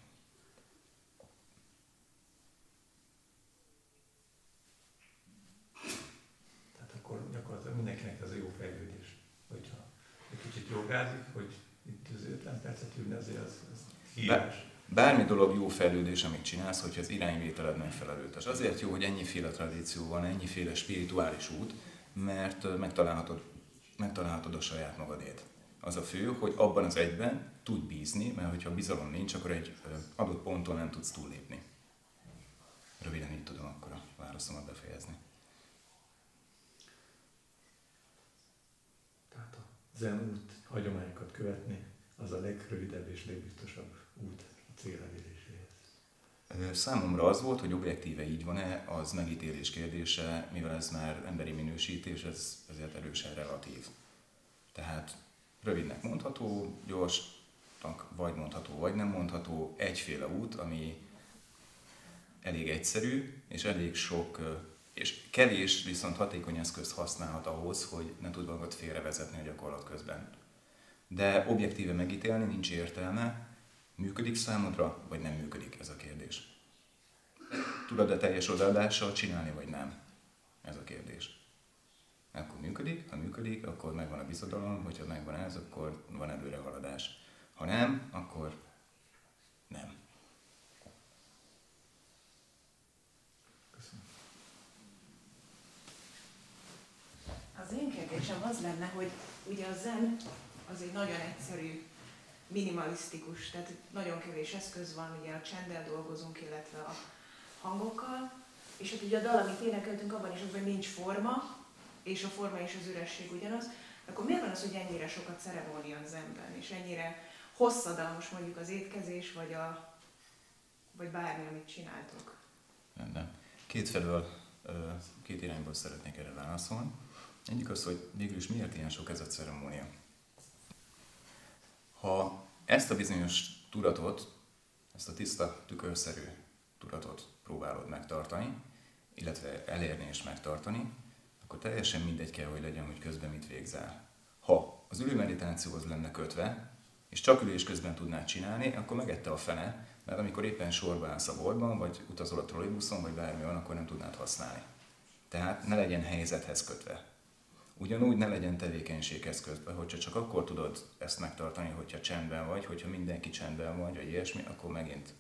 Speaker 6: Tehát akkor gyakorlatilag mindenkinek ez a jó fejlődés, hogyha egy kicsit jogázik, hogy itt az 50 percet ülni, azért az hívás.
Speaker 1: Bármi dolog jó fejlődés, amit csinálsz, hogyha az irányvételed megfelelő. Tehát azért jó, hogy ennyiféle tradíció van, ennyiféle spirituális út, mert megtalálhatod a saját magadét. Az a fő, hogy abban az egyben tudj bízni, mert hogyha bizalom nincs, akkor egy adott ponton nem tudsz túllépni. Röviden így tudom akkor a válaszomat befejezni.
Speaker 6: Tehát a zen út hagyományokat követni, az a legrövidebb és legbiztosabb út a cél eléréséhez.
Speaker 1: Számomra az volt, hogy objektíve így van-e, az megítélés kérdése, mivel ez már emberi minősítés, ezért erősen relatív. Tehát rövidnek mondható, gyorsnak vagy mondható, vagy nem mondható, egyféle út, ami elég egyszerű, és elég sok, és kevés, viszont hatékony eszközt használhat ahhoz, hogy ne tud magad félrevezetni a gyakorlat közben. De objektíve megítélni nincs értelme, működik számodra, vagy nem működik, ez a kérdés. Tudod-e teljes odaadással csinálni, vagy nem? Ez a kérdés. Akkor működik, ha működik, akkor megvan a bizodalom, hogyha megvan ez, akkor van előrehaladás. Ha nem, akkor nem.
Speaker 6: Köszönöm.
Speaker 7: Az én kérdésem az lenne, hogy ugye a zen az egy nagyon egyszerű, minimalisztikus, tehát nagyon kevés eszköz van, ugye a csenddel dolgozunk, illetve a hangokkal, és hát ugye a dal, amit énekeltünk, abban is az, hogy nincs forma, és a forma és az üresség ugyanaz, akkor miért van az, hogy ennyire sokat ceremónia a zenben, és ennyire hosszadalmas mondjuk az étkezés, vagy bármi, amit csináltok?
Speaker 1: Rendben. Két irányból szeretnék erre válaszolni. Egyik az, hogy végül is miért ilyen sok ez a ceremónia. Ha ezt a bizonyos tudatot, ezt a tiszta, tükörszerű tudatot próbálod megtartani, illetve elérni és megtartani, akkor teljesen mindegy kell, hogy legyen, hogy közben mit végzel. Ha az ülőmeditációhoz lenne kötve, és csak ülés közben tudnád csinálni, akkor megette a fene, mert amikor éppen sorba állsz a boltban, vagy utazol a trollibuszon, vagy bármi van, akkor nem tudnád használni. Tehát ne legyen helyzethez kötve. Ugyanúgy ne legyen tevékenységhez kötve, hogyha csak akkor tudod ezt megtartani, hogyha csendben vagy, hogyha mindenki csendben vagy ilyesmi, akkor megint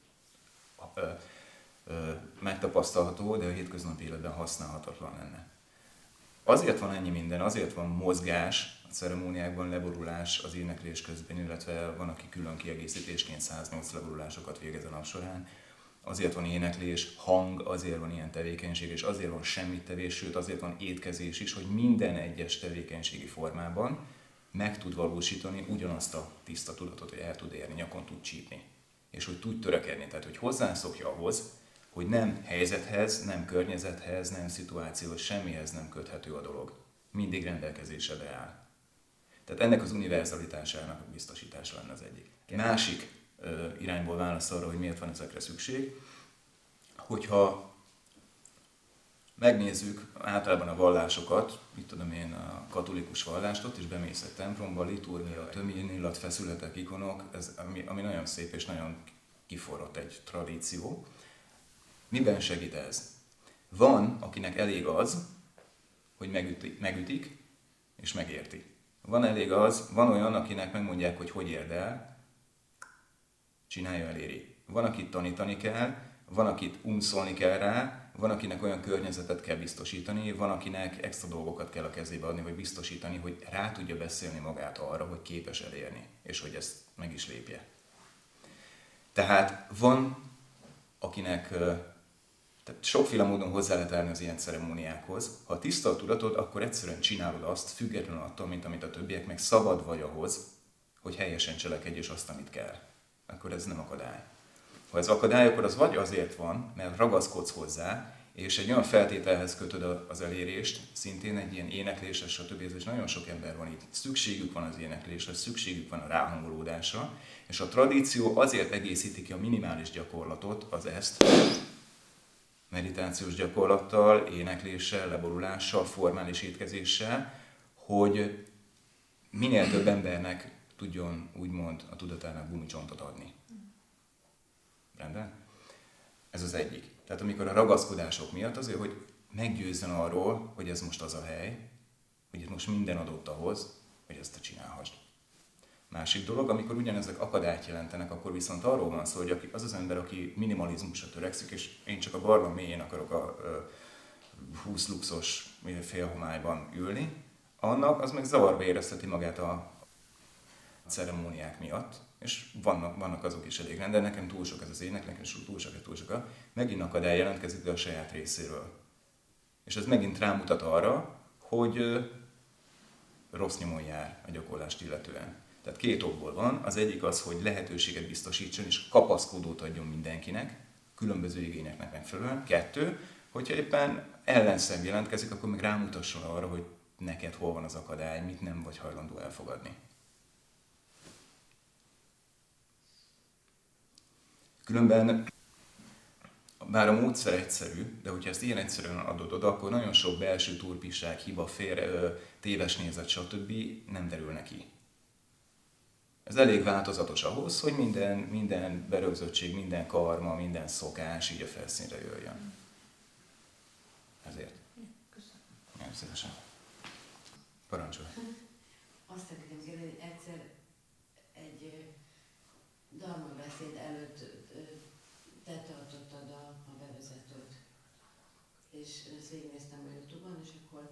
Speaker 1: megtapasztalható, de a hétköznapi életben használhatatlan lenne. Azért van ennyi minden, azért van mozgás a ceremóniákban, leborulás az éneklés közben, illetve van, aki külön kiegészítésként 108 leborulásokat végez a nap során. Azért van éneklés, hang, azért van ilyen tevékenység, és azért van semmittevés, sőt azért van étkezés is, hogy minden egyes tevékenységi formában meg tud valósítani ugyanazt a tiszta tudatot, hogy el tud érni, nyakon tud csípni. És hogy tud törekedni, tehát hogy hozzászokja ahhoz, hogy nem helyzethez, nem környezethez, nem szituációhoz, semmihez nem köthető a dolog. Mindig rendelkezésedre áll. Tehát ennek az univerzalitásának a biztosítása lenne az egyik. Másik irányból válasz arra, hogy miért van ezekre szükség, hogyha megnézzük általában a vallásokat, mit tudom én, a katolikus vallást, ott is bemész egy templomba, litúrgia, töményillat, feszületek, ikonok, ez, ami nagyon szép és nagyon kiforrott egy tradíció. Miben segít ez? Van, akinek elég az, hogy megütik és megérti. Van olyan, akinek megmondják, hogy érd el, csinálja, eléri. Van, akit tanítani kell, van, akit unszolni kell rá, van, akinek olyan környezetet kell biztosítani, van, akinek extra dolgokat kell a kezébe adni, vagy biztosítani, hogy rá tudja beszélni magát arra, hogy képes elérni, és hogy ezt meg is lépje. Tehát van, akinek tehát sokféle módon hozzá lehet állni az ilyen ceremóniákhoz. Ha tiszta a tudatod, akkor egyszerűen csinálod azt, függetlenül attól, mint amit a többiek, meg szabad vagy ahhoz, hogy helyesen cselekedj és azt, amit kell. Akkor ez nem akadály. Ha ez akadály, akkor az vagy azért van, mert ragaszkodsz hozzá, és egy olyan feltételhez kötöd az elérést, szintén egy ilyen éneklésre, stb. És nagyon sok ember van itt. Szükségük van az éneklésre, szükségük van a ráhangolódásra, és a tradíció azért egészíti ki a minimális gyakorlatot, az ezt, meditációs gyakorlattal, énekléssel, leborulással, formális étkezéssel, hogy minél több embernek tudjon úgymond a tudatának gumicsontot adni. Rendben? Ez az egyik. Tehát amikor a ragaszkodások miatt azért, hogy meggyőzzön arról, hogy ez most az a hely, hogy itt most minden adott ahhoz, hogy ezt te csinálhassd. Másik dolog, amikor ugyanezek akadályt jelentenek, akkor viszont arról van szó, hogy az az ember, aki minimalizmusra törekszik, és én csak a barlang mélyén akarok a 20 luxos félhomályban ülni, annak az meg zavarba érezteti magát a ceremóniák miatt, és vannak azok is elég rendben, nekem túl sok ez az ének, nekem túl sok, megint akadály jelentkezik, de a saját részéről. És ez megint rámutat arra, hogy rossz nyomon jár a gyakorlást illetően. Tehát két okból van, az egyik az, hogy lehetőséget biztosítson és kapaszkodót adjon mindenkinek, különböző igényeknek megfelelően. Kettő, hogyha éppen ellenszem jelentkezik, akkor meg rámutasson arra, hogy neked hol van az akadály, mit nem vagy hajlandó elfogadni. Különben, bár a módszer egyszerű, de hogyha ezt ilyen egyszerűen adod oda, akkor nagyon sok belső turpiság, hiba, téves nézet, stb. Nem derül neki. Ez elég változatos ahhoz, hogy minden berögzöttség, minden karma, minden szokás így a felszínre jöjjön. Ezért.
Speaker 7: Köszönöm.
Speaker 1: Nagyon szívesen. Parancsolj.
Speaker 5: Azt szeretném kérdezni, hogy egyszer egy dalmabeszéd előtt te tartottad a bevezetőt, és ezt végignéztem a YouTube-on, és akkor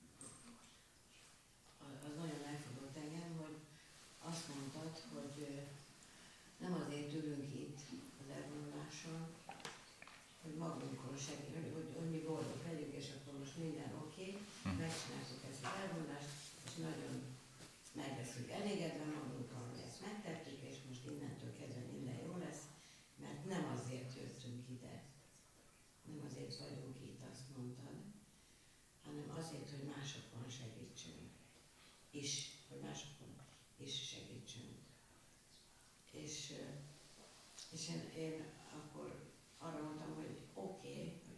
Speaker 5: az nagyon elfogott engem, hogy azt mondtad, hogy nem azért ülünk itt az elvonuláson, hogy magunkon segít, hogy mi boldog legyünk, és akkor most minden oké, megcsináltuk ezt az elvonulást, és nagyon meg leszünk elégedve magunkkal, hogy ezt megtettük, és most innentől kezdve minden jó lesz, mert nem azért jöttünk ide, nem azért vagyunk itt, azt mondtad, hanem azért, hogy másokon segítsünk. Hogy másokon is segítsünk. És én akkor arra mondtam, hogy oké,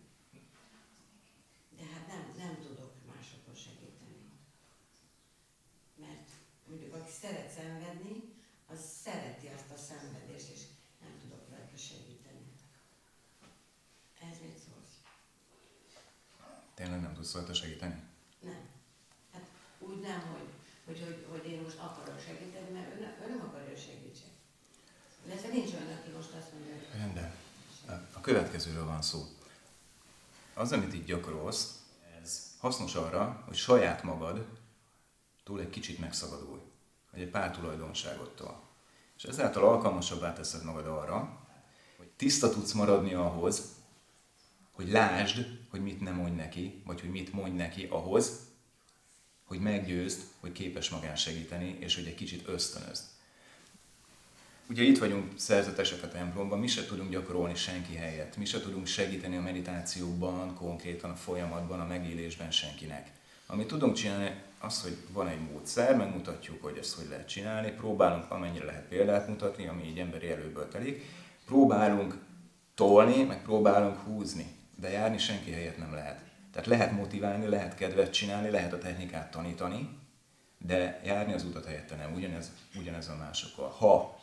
Speaker 5: de hát nem tudok másokon segíteni. Mert mondjuk aki szeret szenvedni, az szereti azt a szenvedést, és nem tudok rajta segíteni. Ez mit szólsz?
Speaker 1: Tényleg nem tudsz rajta segíteni?
Speaker 5: Nem. Hát úgy nem, hogy én most akarok segíteni, mert ő nem akarja, hogy segítsek. Illetve nincs olyan, aki most azt mondja, hogy...
Speaker 1: Rendben. A következőről van szó. Az, amit itt gyakorolsz, ez hasznos arra, hogy saját magad túl egy kicsit megszabadulj, vagy egy pár tulajdonságottól. És ezáltal alkalmasabbá teszed magad arra, hogy tiszta tudsz maradni ahhoz, hogy lásd, hogy mit nem mondj neki, vagy hogy mit mondj neki ahhoz, hogy meggyőzd, hogy képes magán segíteni, és hogy egy kicsit ösztönözd. Ugye itt vagyunk szerzetesek a templomban, mi se tudunk gyakorolni senki helyett, mi se tudunk segíteni a meditációban, konkrétan a folyamatban, a megélésben senkinek. Amit tudunk csinálni, az, hogy van egy módszer, megmutatjuk, hogy ezt hogy lehet csinálni, próbálunk amennyire lehet példát mutatni, ami így emberi erőből telik, próbálunk tolni, meg próbálunk húzni, de járni senki helyett nem lehet. Tehát lehet motiválni, lehet kedvet csinálni, lehet a technikát tanítani, de járni az utat helyette nem, ugyanez a másokkal. Ha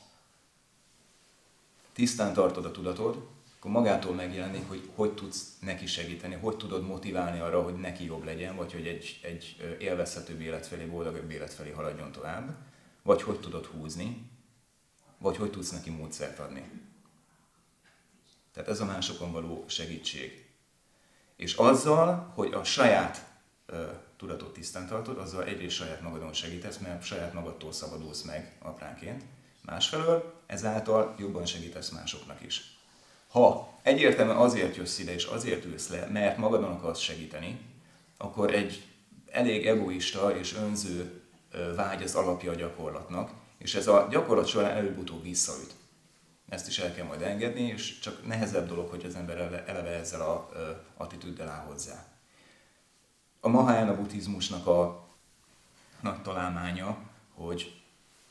Speaker 1: tisztán tartod a tudatod, akkor magától megjelenik, hogy tudsz neki segíteni, hogy tudod motiválni arra, hogy neki jobb legyen, vagy hogy egy élvezhetőbb élet felé, boldogabb élet felé haladjon tovább, vagy hogy tudod húzni, vagy hogy tudsz neki módszert adni. Tehát ez a másokon való segítség. És azzal, hogy a saját tudatot tisztán tartod, azzal egyrészt saját magadon segítesz, mert saját magadtól szabadulsz meg apránként. Másfelől ezáltal jobban segítesz másoknak is. Ha egyértelműen azért jössz ide és azért ülsz le, mert magadon akarsz segíteni, akkor egy elég egoista és önző vágy az alapja a gyakorlatnak, és ez a gyakorlat során előbb-utóbb visszaüt. Ezt is el kell majd engedni, és csak nehezebb dolog, hogy az ember eleve ezzel az attitűddel áll hozzá. A Mahayana buddhizmusnak a nagy találmánya, hogy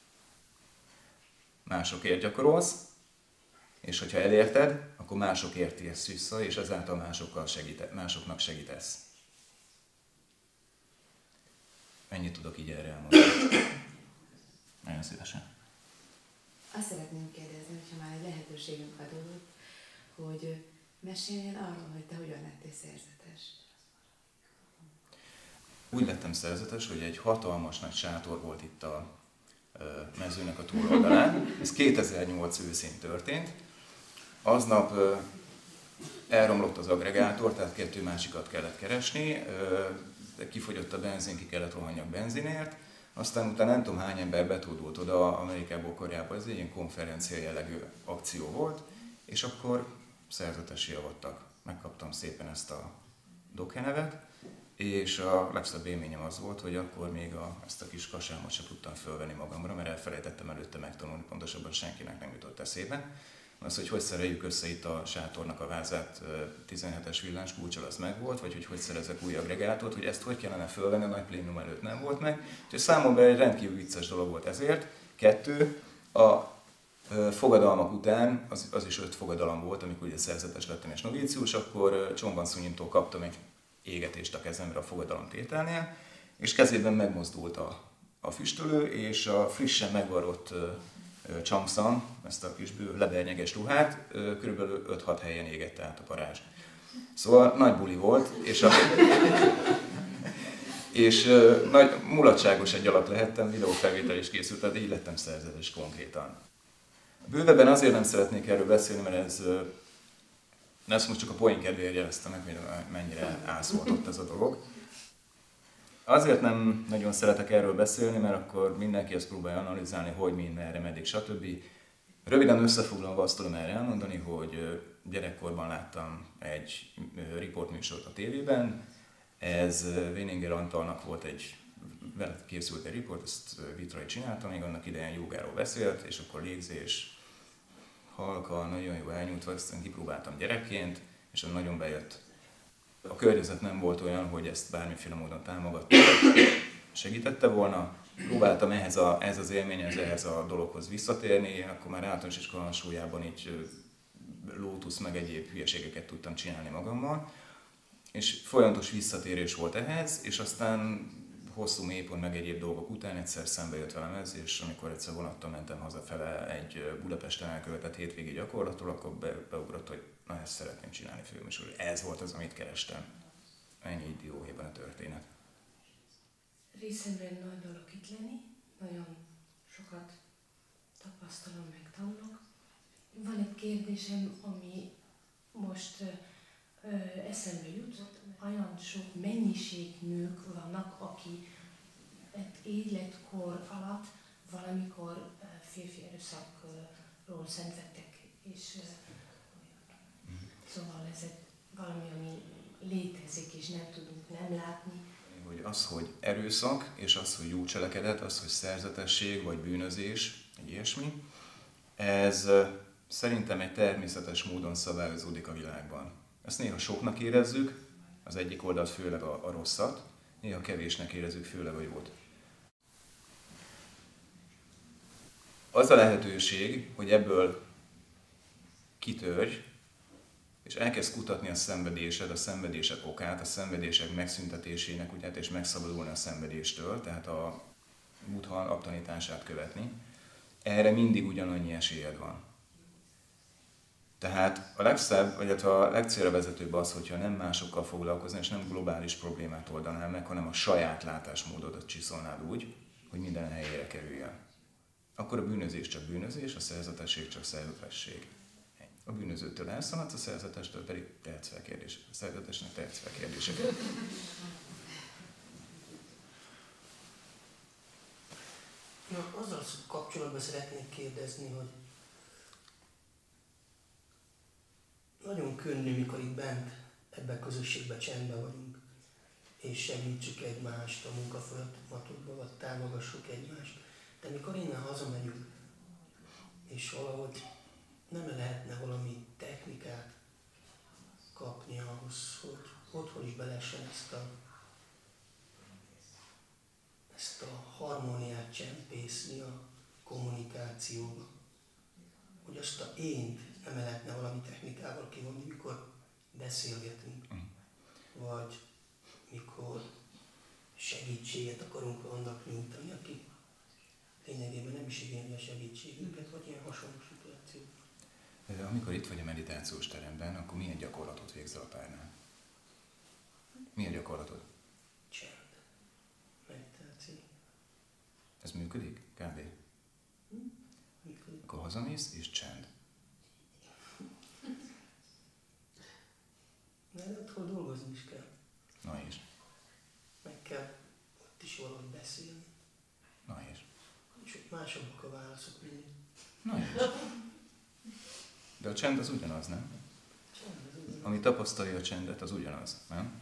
Speaker 1: másokért gyakorolsz, és hogyha elérted, akkor másokért érsz vissza, és ezáltal másoknak segítesz. Ennyit tudok így erre elmondani. Nagyon szívesen.
Speaker 8: Azt szeretném kérdezni, hogyha már egy lehetőségünk adódott, hogy meséljen arról, hogy te hogyan lettél szerzetes.
Speaker 1: Úgy lettem szerzetes, hogy egy hatalmas nagy sátor volt itt a mezőnek a túloldalán. Ez 2008 őszén történt. Aznap elromlott az aggregátor, tehát 2 másikat kellett keresni. Kifogyott a benzin, ki kellett rohanjak benzinért. Aztán utána nem tudom hány ember betódult oda Amerikából, Koreába, ez egy ilyen konferencia jellegű akció volt, és akkor szerzetessé avattak. Megkaptam szépen ezt a Dokhe nevet, és a legszebb élményem az volt, hogy akkor még ezt a kis kasámot sem tudtam fölvenni magamra, mert elfelejtettem előtte megtanulni, pontosabban senkinek nem jutott eszébe. Az, hogy szereljük össze itt a sátornak a vázát, 17-es villáskulccsal, az megvolt, vagy hogy szerezek új aggregátort, hogy ezt hogy kellene fölvenni, a nagy plénum előtt nem volt meg. Úgyhogy számomra egy rendkívül vicces dolog volt ezért. 2. A fogadalmak után, az is 5 fogadalom volt, amikor ugye szerzetes lettem és novícius, akkor Csongban Szunyintól kaptam egy égetést a kezemre a fogadalomtételnél, és kezében megmozdult a füstölő, és a frissen megvarrott csamszam, ezt a kis bő lebernyeges ruhát, körülbelül 5-6 helyen égette át a parázs. Szóval nagy buli volt, és nagy mulatságos egy alak lehettem, videófelvétel is készült, tehát így lettem szerzetes konkrétan. Bővebben azért nem szeretnék erről beszélni, mert ezt most csak a poén kedvéért jeleztem meg, hogy mennyire ászoltott ez a dolog. Azért nem nagyon szeretek erről beszélni, mert akkor mindenki ezt próbálja analizálni, hogy mi, merre, meddig, stb. Röviden összefoglalva azt tudom erre elmondani, hogy gyerekkorban láttam egy riportműsort a tévében. Ez Véninger Antalnak volt vele készült egy riport, ezt Vitrai csinálta, még annak idején jógáról beszélt, és akkor légzés, halka, nagyon jó elnyújtva, aztán kipróbáltam gyerekként, és nagyon bejött. A környezet nem volt olyan, hogy ezt bármiféle módon támogatta, segítette volna. Próbáltam ehhez az élményhez, ehhez a dologhoz visszatérni, akkor már általános iskola alsójában így Lotus meg egyéb hülyeségeket tudtam csinálni magammal. És folyamatos visszatérés volt ehhez, és aztán hosszú mélypont meg egyéb dolgok után egyszer szembe jött velem ez, és amikor egyszer vonattal mentem hazafele egy Budapesten elkövetett hétvégi gyakorlattól, akkor beugrott, hogy na, ezt szeretném csinálni főműsor. Ez volt az, amit kerestem. Ennyi dióhéjban a történet.
Speaker 9: Részemről nagy dolog itt lenni, nagyon sokat tapasztalom, meg tanulok. Van egy kérdésem, ami most eszembe jut. Olyan sok mennyiség nők vannak, aki életkor alatt valamikor férfi erőszakról szenvedtek, és szóval ez valami, ami létezik, és nem tudunk nem látni.
Speaker 1: Hogy az, hogy erőszak, és az, hogy jó cselekedet, az, hogy szerzetesség vagy bűnözés, egy ilyesmi, ez szerintem egy természetes módon szabályozódik a világban. Ezt néha soknak érezzük, az egyik oldalt főleg a rosszat, néha kevésnek érezzük, főleg a jót. Az a lehetőség, hogy ebből kitörj, és elkezd kutatni a szenvedésed, a szenvedések okát, a szenvedések megszüntetésének, ugye, és megszabadulni a szenvedéstől, tehát a Buddha aptanítását követni, erre mindig ugyanannyi esélyed van. Tehát a legszebb, vagy a legcélra vezetőbb az, hogyha nem másokkal foglalkozni, és nem globális problémát oldanál meg, hanem a saját látásmódodat csiszolnád úgy, hogy minden helyére kerüljön. Akkor a bűnözés csak bűnözés, a szerzetesség csak szerzetesség. A bűnözőtől elszaladsz, a szerzetestől pedig tehetsz fel kérdéseket. A szerzetesnek tehetsz fel kérdéseket.
Speaker 10: Ja, azzal kapcsolatban szeretnék kérdezni, hogy nagyon könnyű, mikor itt bent ebben a közösségben csendben vagyunk, és segítsük egymást a munkafolyamatokban, vagy támogassuk egymást. De mikor innen hazamegyünk, és valahogy nem lehetne valami technikát kapni ahhoz, hogy otthon is be lehessen ezt a harmóniát csempészni a kommunikációba. Hogy azt a ént nem lehetne valami technikával kivonni, mikor beszélgetünk. Vagy mikor segítséget akarunk annak nyújtani, aki lényegében nem is igényli a segítségünket, vagy ilyen hasonló szituációk.
Speaker 1: Amikor itt vagy a meditációs teremben, akkor milyen gyakorlatot végzel a párnál? Milyen gyakorlatod?
Speaker 10: Csend. Meditáció.
Speaker 1: Ez működik? Kb.
Speaker 10: Működik.
Speaker 1: Akkor hazamész és csend.
Speaker 10: Mert otthon dolgozni is kell.
Speaker 1: Na és?
Speaker 10: Meg kell ott is valahogy beszélni.
Speaker 1: Na és?
Speaker 10: És ott másabbak a válaszok mindig.
Speaker 1: Na és? De a csend az ugyanaz, nem?
Speaker 10: Csend, az ugyanaz.
Speaker 1: Ami tapasztalja a csendet, az ugyanaz, nem?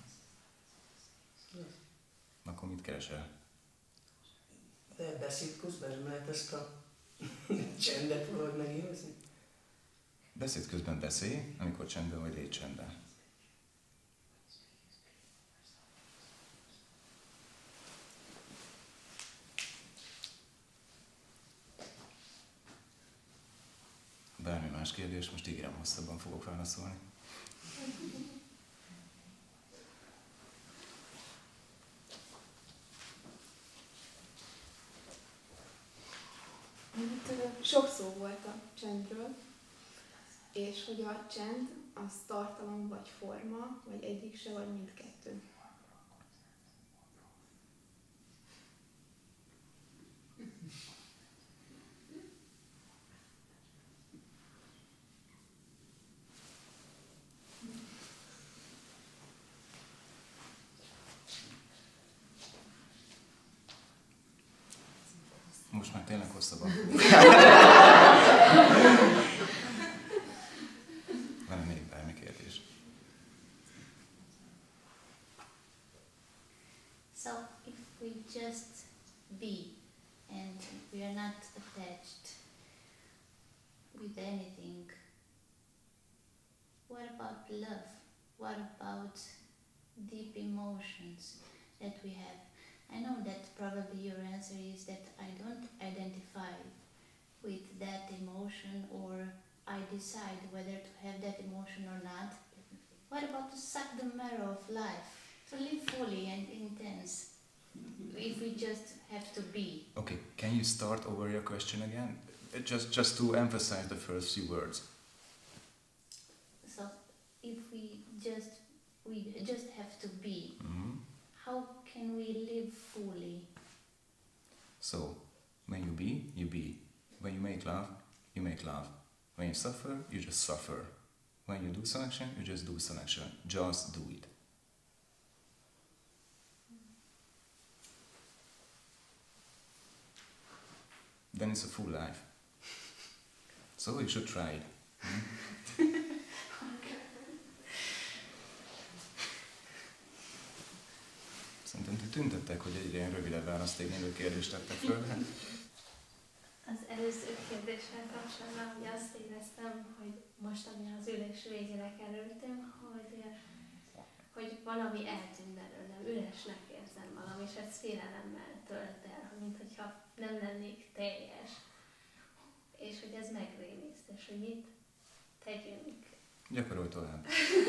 Speaker 1: Akkor mit keresel?
Speaker 10: De beszéd közben nem lehet ezt a csendet valahogy megérezni?
Speaker 1: Beszéd közben beszélj, amikor csendben vagy, légy csendben. Bármi más kérdés, most ígérem, hosszabban fogok válaszolni.
Speaker 11: Sok szó volt a csendről, és hogy a csend az tartalom vagy forma, vagy egyik se, vagy mindkettő.
Speaker 1: Most már tényleg hosszabban. Van-e még bármi kérdés?
Speaker 3: So if we just be and we are not attached with anything, what about love? What about deep emotions that we have? I know that probably your answer is that I don't identify with that emotion, or I decide whether to have that emotion or not. What about to suck the marrow of life, to live fully and intense, if we just have to be?
Speaker 1: Okay, can you start over your question again? Just to emphasize the first few words.
Speaker 3: So if we just have to be, how can we live fully?
Speaker 1: So, when you be, you be. When you make love, you make love. When you suffer, you just suffer. When you do some action, you just do some action. Just do it. Then it's a full life. So you should try it. Szerintem ti tüntettek, hogy egy ilyen rövidebb választéknyelő kérdést tettek föl.
Speaker 9: Az előző kérdéssel kapcsolatban, hogy azt éreztem, hogy most, ami az ülés végére kerültünk, hogy valami eltűnt belőlem, üresnek érzem valami, és ez félelemmel tölt el, mint hogyha nem lennék teljes. És hogy ez megrémiszt, és hogy mit tegyünk.
Speaker 1: Gyakorolj tovább.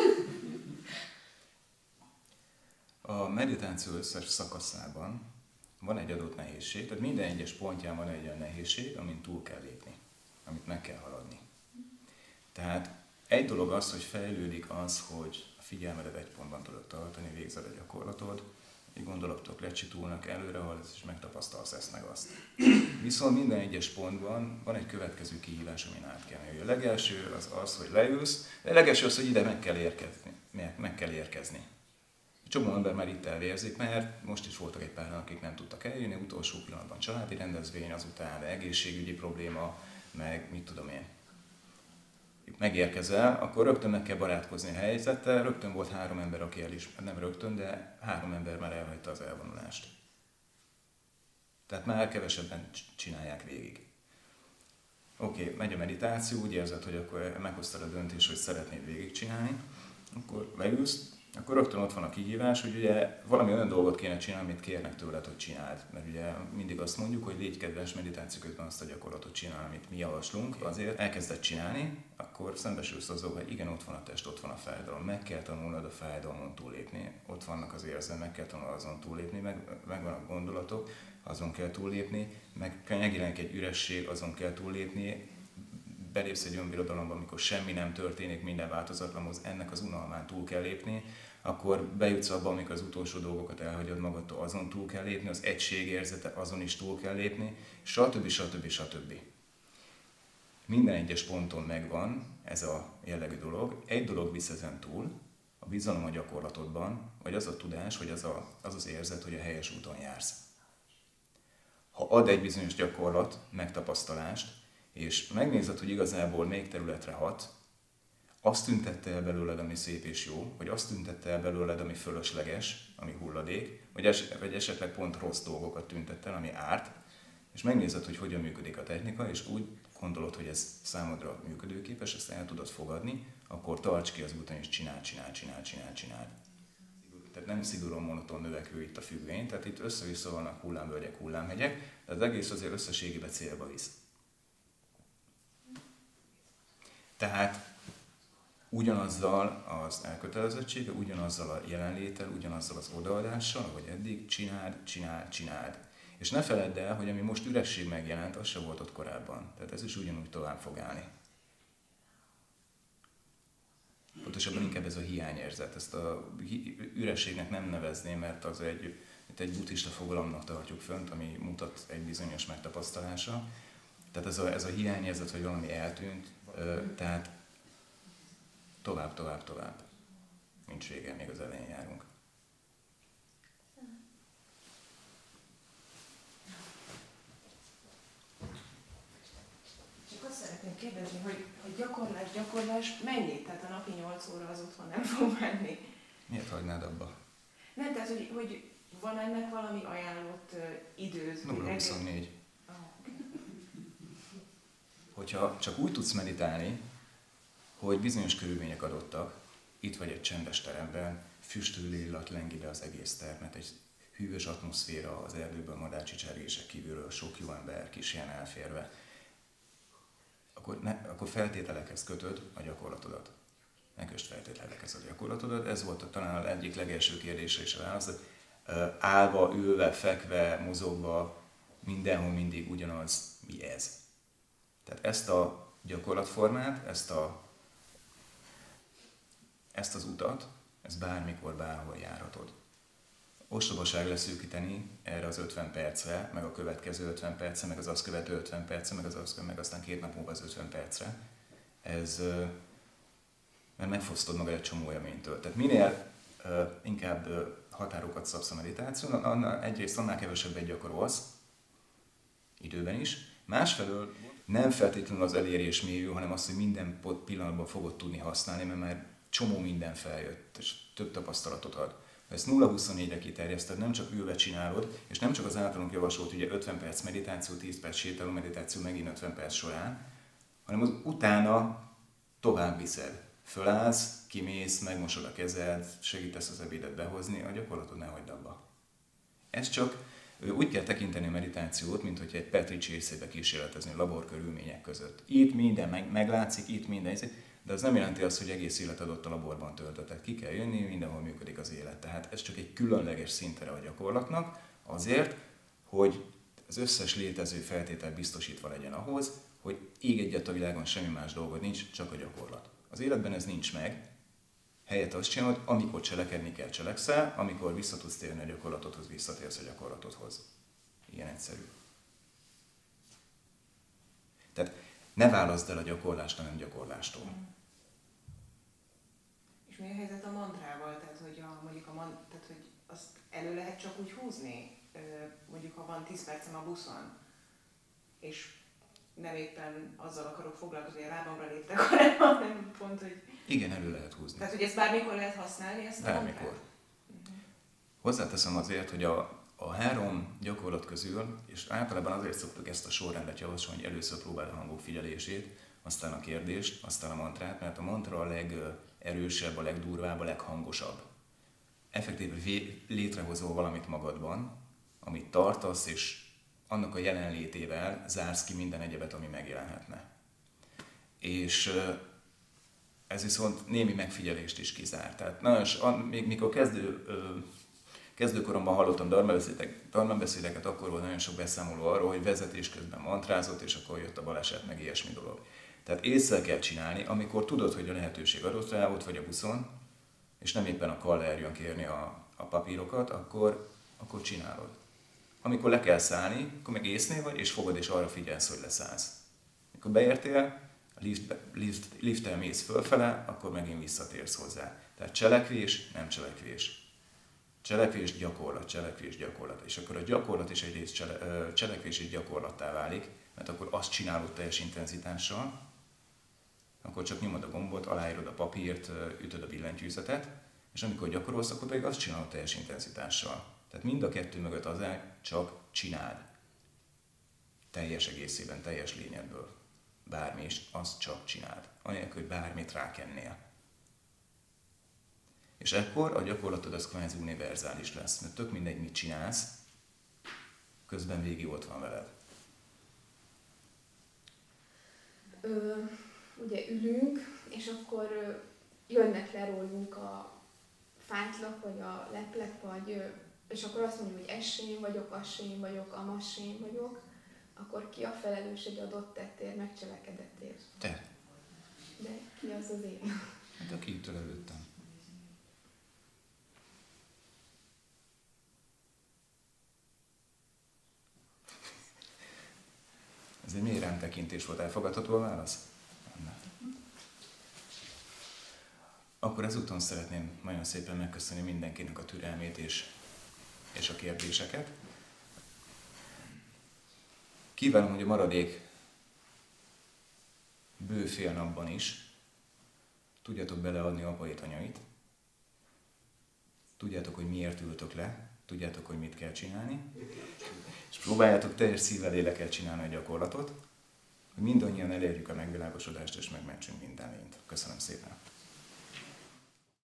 Speaker 1: A meditáció összes szakaszában van egy adott nehézség, tehát minden egyes pontján van egy olyan nehézség, amin túl kell lépni, amit meg kell haladni. Tehát egy dolog az, hogy fejlődik az, hogy a figyelmedet egy pontban tudod tartani, végzed a gyakorlatod, egy gondolatok lecsitulnak előre, haladsz és megtapasztalsz ezt meg azt. Viszont minden egyes pontban van egy következő kihívás, amin át kell menni. A legelső az, hogy leülsz, de a legelső az, hogy ide meg kell érkezni. Csomó ember már itt elvérzik, mert most is voltak egy páran, akik nem tudtak eljönni, utolsó pillanatban családi rendezvény, azután egészségügyi probléma, meg mit tudom én. Megérkezel, akkor rögtön meg kell barátkozni a helyzettel, rögtön volt 3 ember, aki nem rögtön, de 3 ember már elhagyta az elvonulást. Tehát már kevesebben csinálják végig. Oké, megy a meditáció, úgy érzed, hogy akkor meghoztad a döntést, hogy szeretnéd végigcsinálni, akkor leülsz, akkor rögtön ott van a kihívás, hogy ugye valami olyan dolgot kéne csinálni, amit kérnek tőled, hogy csináld. Mert ugye mindig azt mondjuk, hogy légy kedves, meditáció közben azt a gyakorlatot csinál, amit mi javaslunk, azért elkezded csinálni, akkor szembesülsz azzal, hogy igen, ott van a test, ott van a fájdalom, meg kell tanulnod a fájdalmon túllépni, ott vannak az érzelmek, meg kell tanulnod azon túllépni, meg van a gondolatok, azon kell túllépni, meg megjelenik egy üresség, azon kell túllépni, belépsz egy önbirodalomba, amikor semmi nem történik, minden változatlan, ennek az unalmán túl kell lépni, akkor bejutsz abba, amikor az utolsó dolgokat elhagyod magadtól, azon túl kell lépni, az egységérzete, azon is túl kell lépni, stb. Minden egyes ponton megvan ez a jellegű dolog. Egy dolog visz ezen túl, a bizalom a gyakorlatodban, vagy az a tudás, vagy az érzet, hogy a helyes úton jársz. Ha ad egy bizonyos gyakorlat, megtapasztalást, és megnézed, hogy igazából melyik területre hat, azt tüntette el belőled, ami szép és jó, vagy azt tüntette el belőled, ami fölösleges, ami hulladék, vagy esetleg pont rossz dolgokat tüntette el, ami árt, és megnézed, hogy hogyan működik a technika, és úgy gondolod, hogy ez számodra működőképes, ezt el tudod fogadni, akkor tarts ki az úton, és csináld. Tehát nem szigorúan monoton növekvő itt a függvény, tehát itt össze-vissza vannak hullámvölgyek, hullámhegyek, de az egész azért összességében célba visz. Tehát ugyanazzal az elkötelezettséggel, ugyanazzal a jelenléttel, ugyanazzal az odaadással, ahogy eddig, csináld. És ne feledd el, hogy ami most üresség megjelent, az se volt ott korábban. Tehát ez is ugyanúgy tovább fog állni. Pontosabban inkább ez a hiányérzet. Ezt a ürességnek nem nevezném, mert az egy buddhista fogalomnak tartjuk fönt, ami mutat egy bizonyos megtapasztalásra. Tehát ez a hiányérzet, hogy valami eltűnt, tehát tovább. Nincs vége, még az elején járunk.
Speaker 7: Csak azt szeretném kérdezni, hogy gyakorlás mennyi? Tehát a napi 8 óra az otthon nem fog menni.
Speaker 1: Miért hagynád abba?
Speaker 7: Nem, tehát hogy van ennek valami ajánlott idő?
Speaker 1: 0-24. Hogyha csak úgy tudsz meditálni, hogy bizonyos körülmények adottak, itt vagy egy csendes teremben, füstölő illat lengi be az egész termet, egy hűvös atmoszféra, az erdőben madárcsicsergések kívülről, sok jó ember, kis ilyen elférve, akkor feltételekhez kötöd a gyakorlatodat. Ne kösd feltételekhez a gyakorlatodat. Ez volt talán egyik legelső kérdésre is a válasz, hogy állva, ülve, fekve, mozogva, mindenhol mindig ugyanaz, mi ez. Tehát ezt a gyakorlatformát, ezt az utat, ezt bármikor, bárhol járhatod. Ostobaság leszűkíteni erre az 50 percre, meg a következő 50 percre, meg az azt követő 50 percre, meg aztán 2 nap múlva az 50 percre. Mert megfosztod magad egy csomó élménytől. Tehát minél inkább határokat szabsz a meditáción, egyrészt annál kevesebbet gyakorolsz, időben is. Másfelől nem feltétlenül az elérés mélyül, hanem az, hogy minden pillanatban fogod tudni használni, mert már csomó minden feljött, és több tapasztalatot ad. Ha ezt 0-24-re kiterjeszted, nem csak ülve csinálod, és nem csak az általunk javasolt ugye 50 perc meditáció, 10 perc sétáló meditáció, megint 50 perc során, hanem az utána tovább viszed. Fölállsz, kimész, megmosod a kezed, segítesz az ebédet behozni, a gyakorlatod ne hagyd abba. Ez csak úgy kell tekinteni a meditációt, mint hogy egy petri csészébe kísérletezni laborkörülmények között. Itt minden meglátszik, itt minden, de az nem jelenti azt, hogy egész életedot a laborban töltött. Tehát ki kell jönni, mindenhol működik az élet. Tehát ez csak egy különleges szintre a gyakorlatnak, azért, hogy az összes létező feltétel biztosítva legyen ahhoz, hogy ég egyet a világon semmi más dolgod nincs, csak a gyakorlat. Az életben ez nincs meg, helyett azt csinálod, amikor cselekedni kell, cselekszel, amikor vissza tudsz térni a gyakorlatodhoz, visszatérsz a gyakorlatodhoz. Ilyen egyszerű. Tehát ne válaszd el a gyakorlást, hanem gyakorlástól.
Speaker 7: És mi a helyzet a mantrával? Tehát, hogy tehát, hogy azt elő lehet csak úgy húzni? Mondjuk, ha van 10 percem a buszon, és nem éppen azzal akarok foglalkozni, hogy a lábamra léptek, hanem pont, hogy...
Speaker 1: Igen, elő lehet húzni.
Speaker 7: Tehát, hogy ezt bármikor lehet használni, ezt a
Speaker 1: bármikor.
Speaker 7: mantrát?
Speaker 1: Hozzáteszem azért, hogy a 3 gyakorlat közül, és általában azért szoktuk ezt a sorrendet javasolni, hogy először próbáld a hangok figyelését, aztán a kérdést, aztán a mantrát, mert a mantra a legerősebb, a legdurvább, a leghangosabb. Effektíve létrehozol valamit magadban, amit tartasz, és annak a jelenlétével zársz ki minden egyebet, ami megjelenhetne. És ez viszont némi megfigyelést is kizár. Tehát nagyon, még mikor kezdőkoromban hallottam dharmabeszédeket, akkor volt nagyon sok beszámoló arról, hogy vezetés közben mantrázott, és akkor jött a baleset, meg ilyesmi dolog. Tehát észre kell csinálni, amikor tudod, hogy a lehetőség adott rá, ott vagy a buszon, és nem éppen a kaller jön kérni a papírokat, akkor csinálod. Amikor le kell szállni, akkor meg észnél vagy, és fogod, és arra figyelsz, hogy leszállsz. Amikor beértél, a lifttel mész fölfele, akkor megint visszatérsz hozzá. Tehát cselekvés, nem cselekvés. Cselekvés, gyakorlat, cselekvés, gyakorlat. És akkor a gyakorlat is egyrészt cselekvés és gyakorlattá válik, mert akkor azt csinálod teljes intenzitással, akkor csak nyomod a gombot, aláírod a papírt, ütöd a billentyűzetet, és amikor gyakorolsz, akkor pedig azt csinálod teljes intenzitással. Tehát mind a kettő mögött az áll, csak csináld. Teljes egészében, teljes lényedből. Bármi is, azt csak csináld. Anélkül, hogy bármit rákennél. És ekkor a gyakorlatod az kvázi univerzális lesz, mert tök mindegy, mit csinálsz, közben végig ott van veled.
Speaker 11: Ugye ülünk, és akkor jönnek le rólunk a fátlak, vagy a leplek, és akkor azt mondjuk, hogy ez se én vagyok, az se én vagyok, amaz se én vagyok, akkor ki a felelős egy adott tettért, megcselekedetért?
Speaker 1: Te.
Speaker 11: De ki az az én?
Speaker 1: Hát aki itt előttem. Ez egy mély rámtekintés volt, elfogadható a válasz? Akkor ezúton szeretném nagyon szépen megköszönni mindenkinek a türelmét és a kérdéseket. Kívánom, hogy a maradék bő fél napban is tudjátok beleadni apait, anyait, tudjátok, hogy miért ültök le, tudjátok, hogy mit kell csinálni, és próbáljátok teljes szívvel, lélekkel csinálni a gyakorlatot, hogy mindannyian elérjük a megvilágosodást és megmentsünk minden lényt. Köszönöm szépen!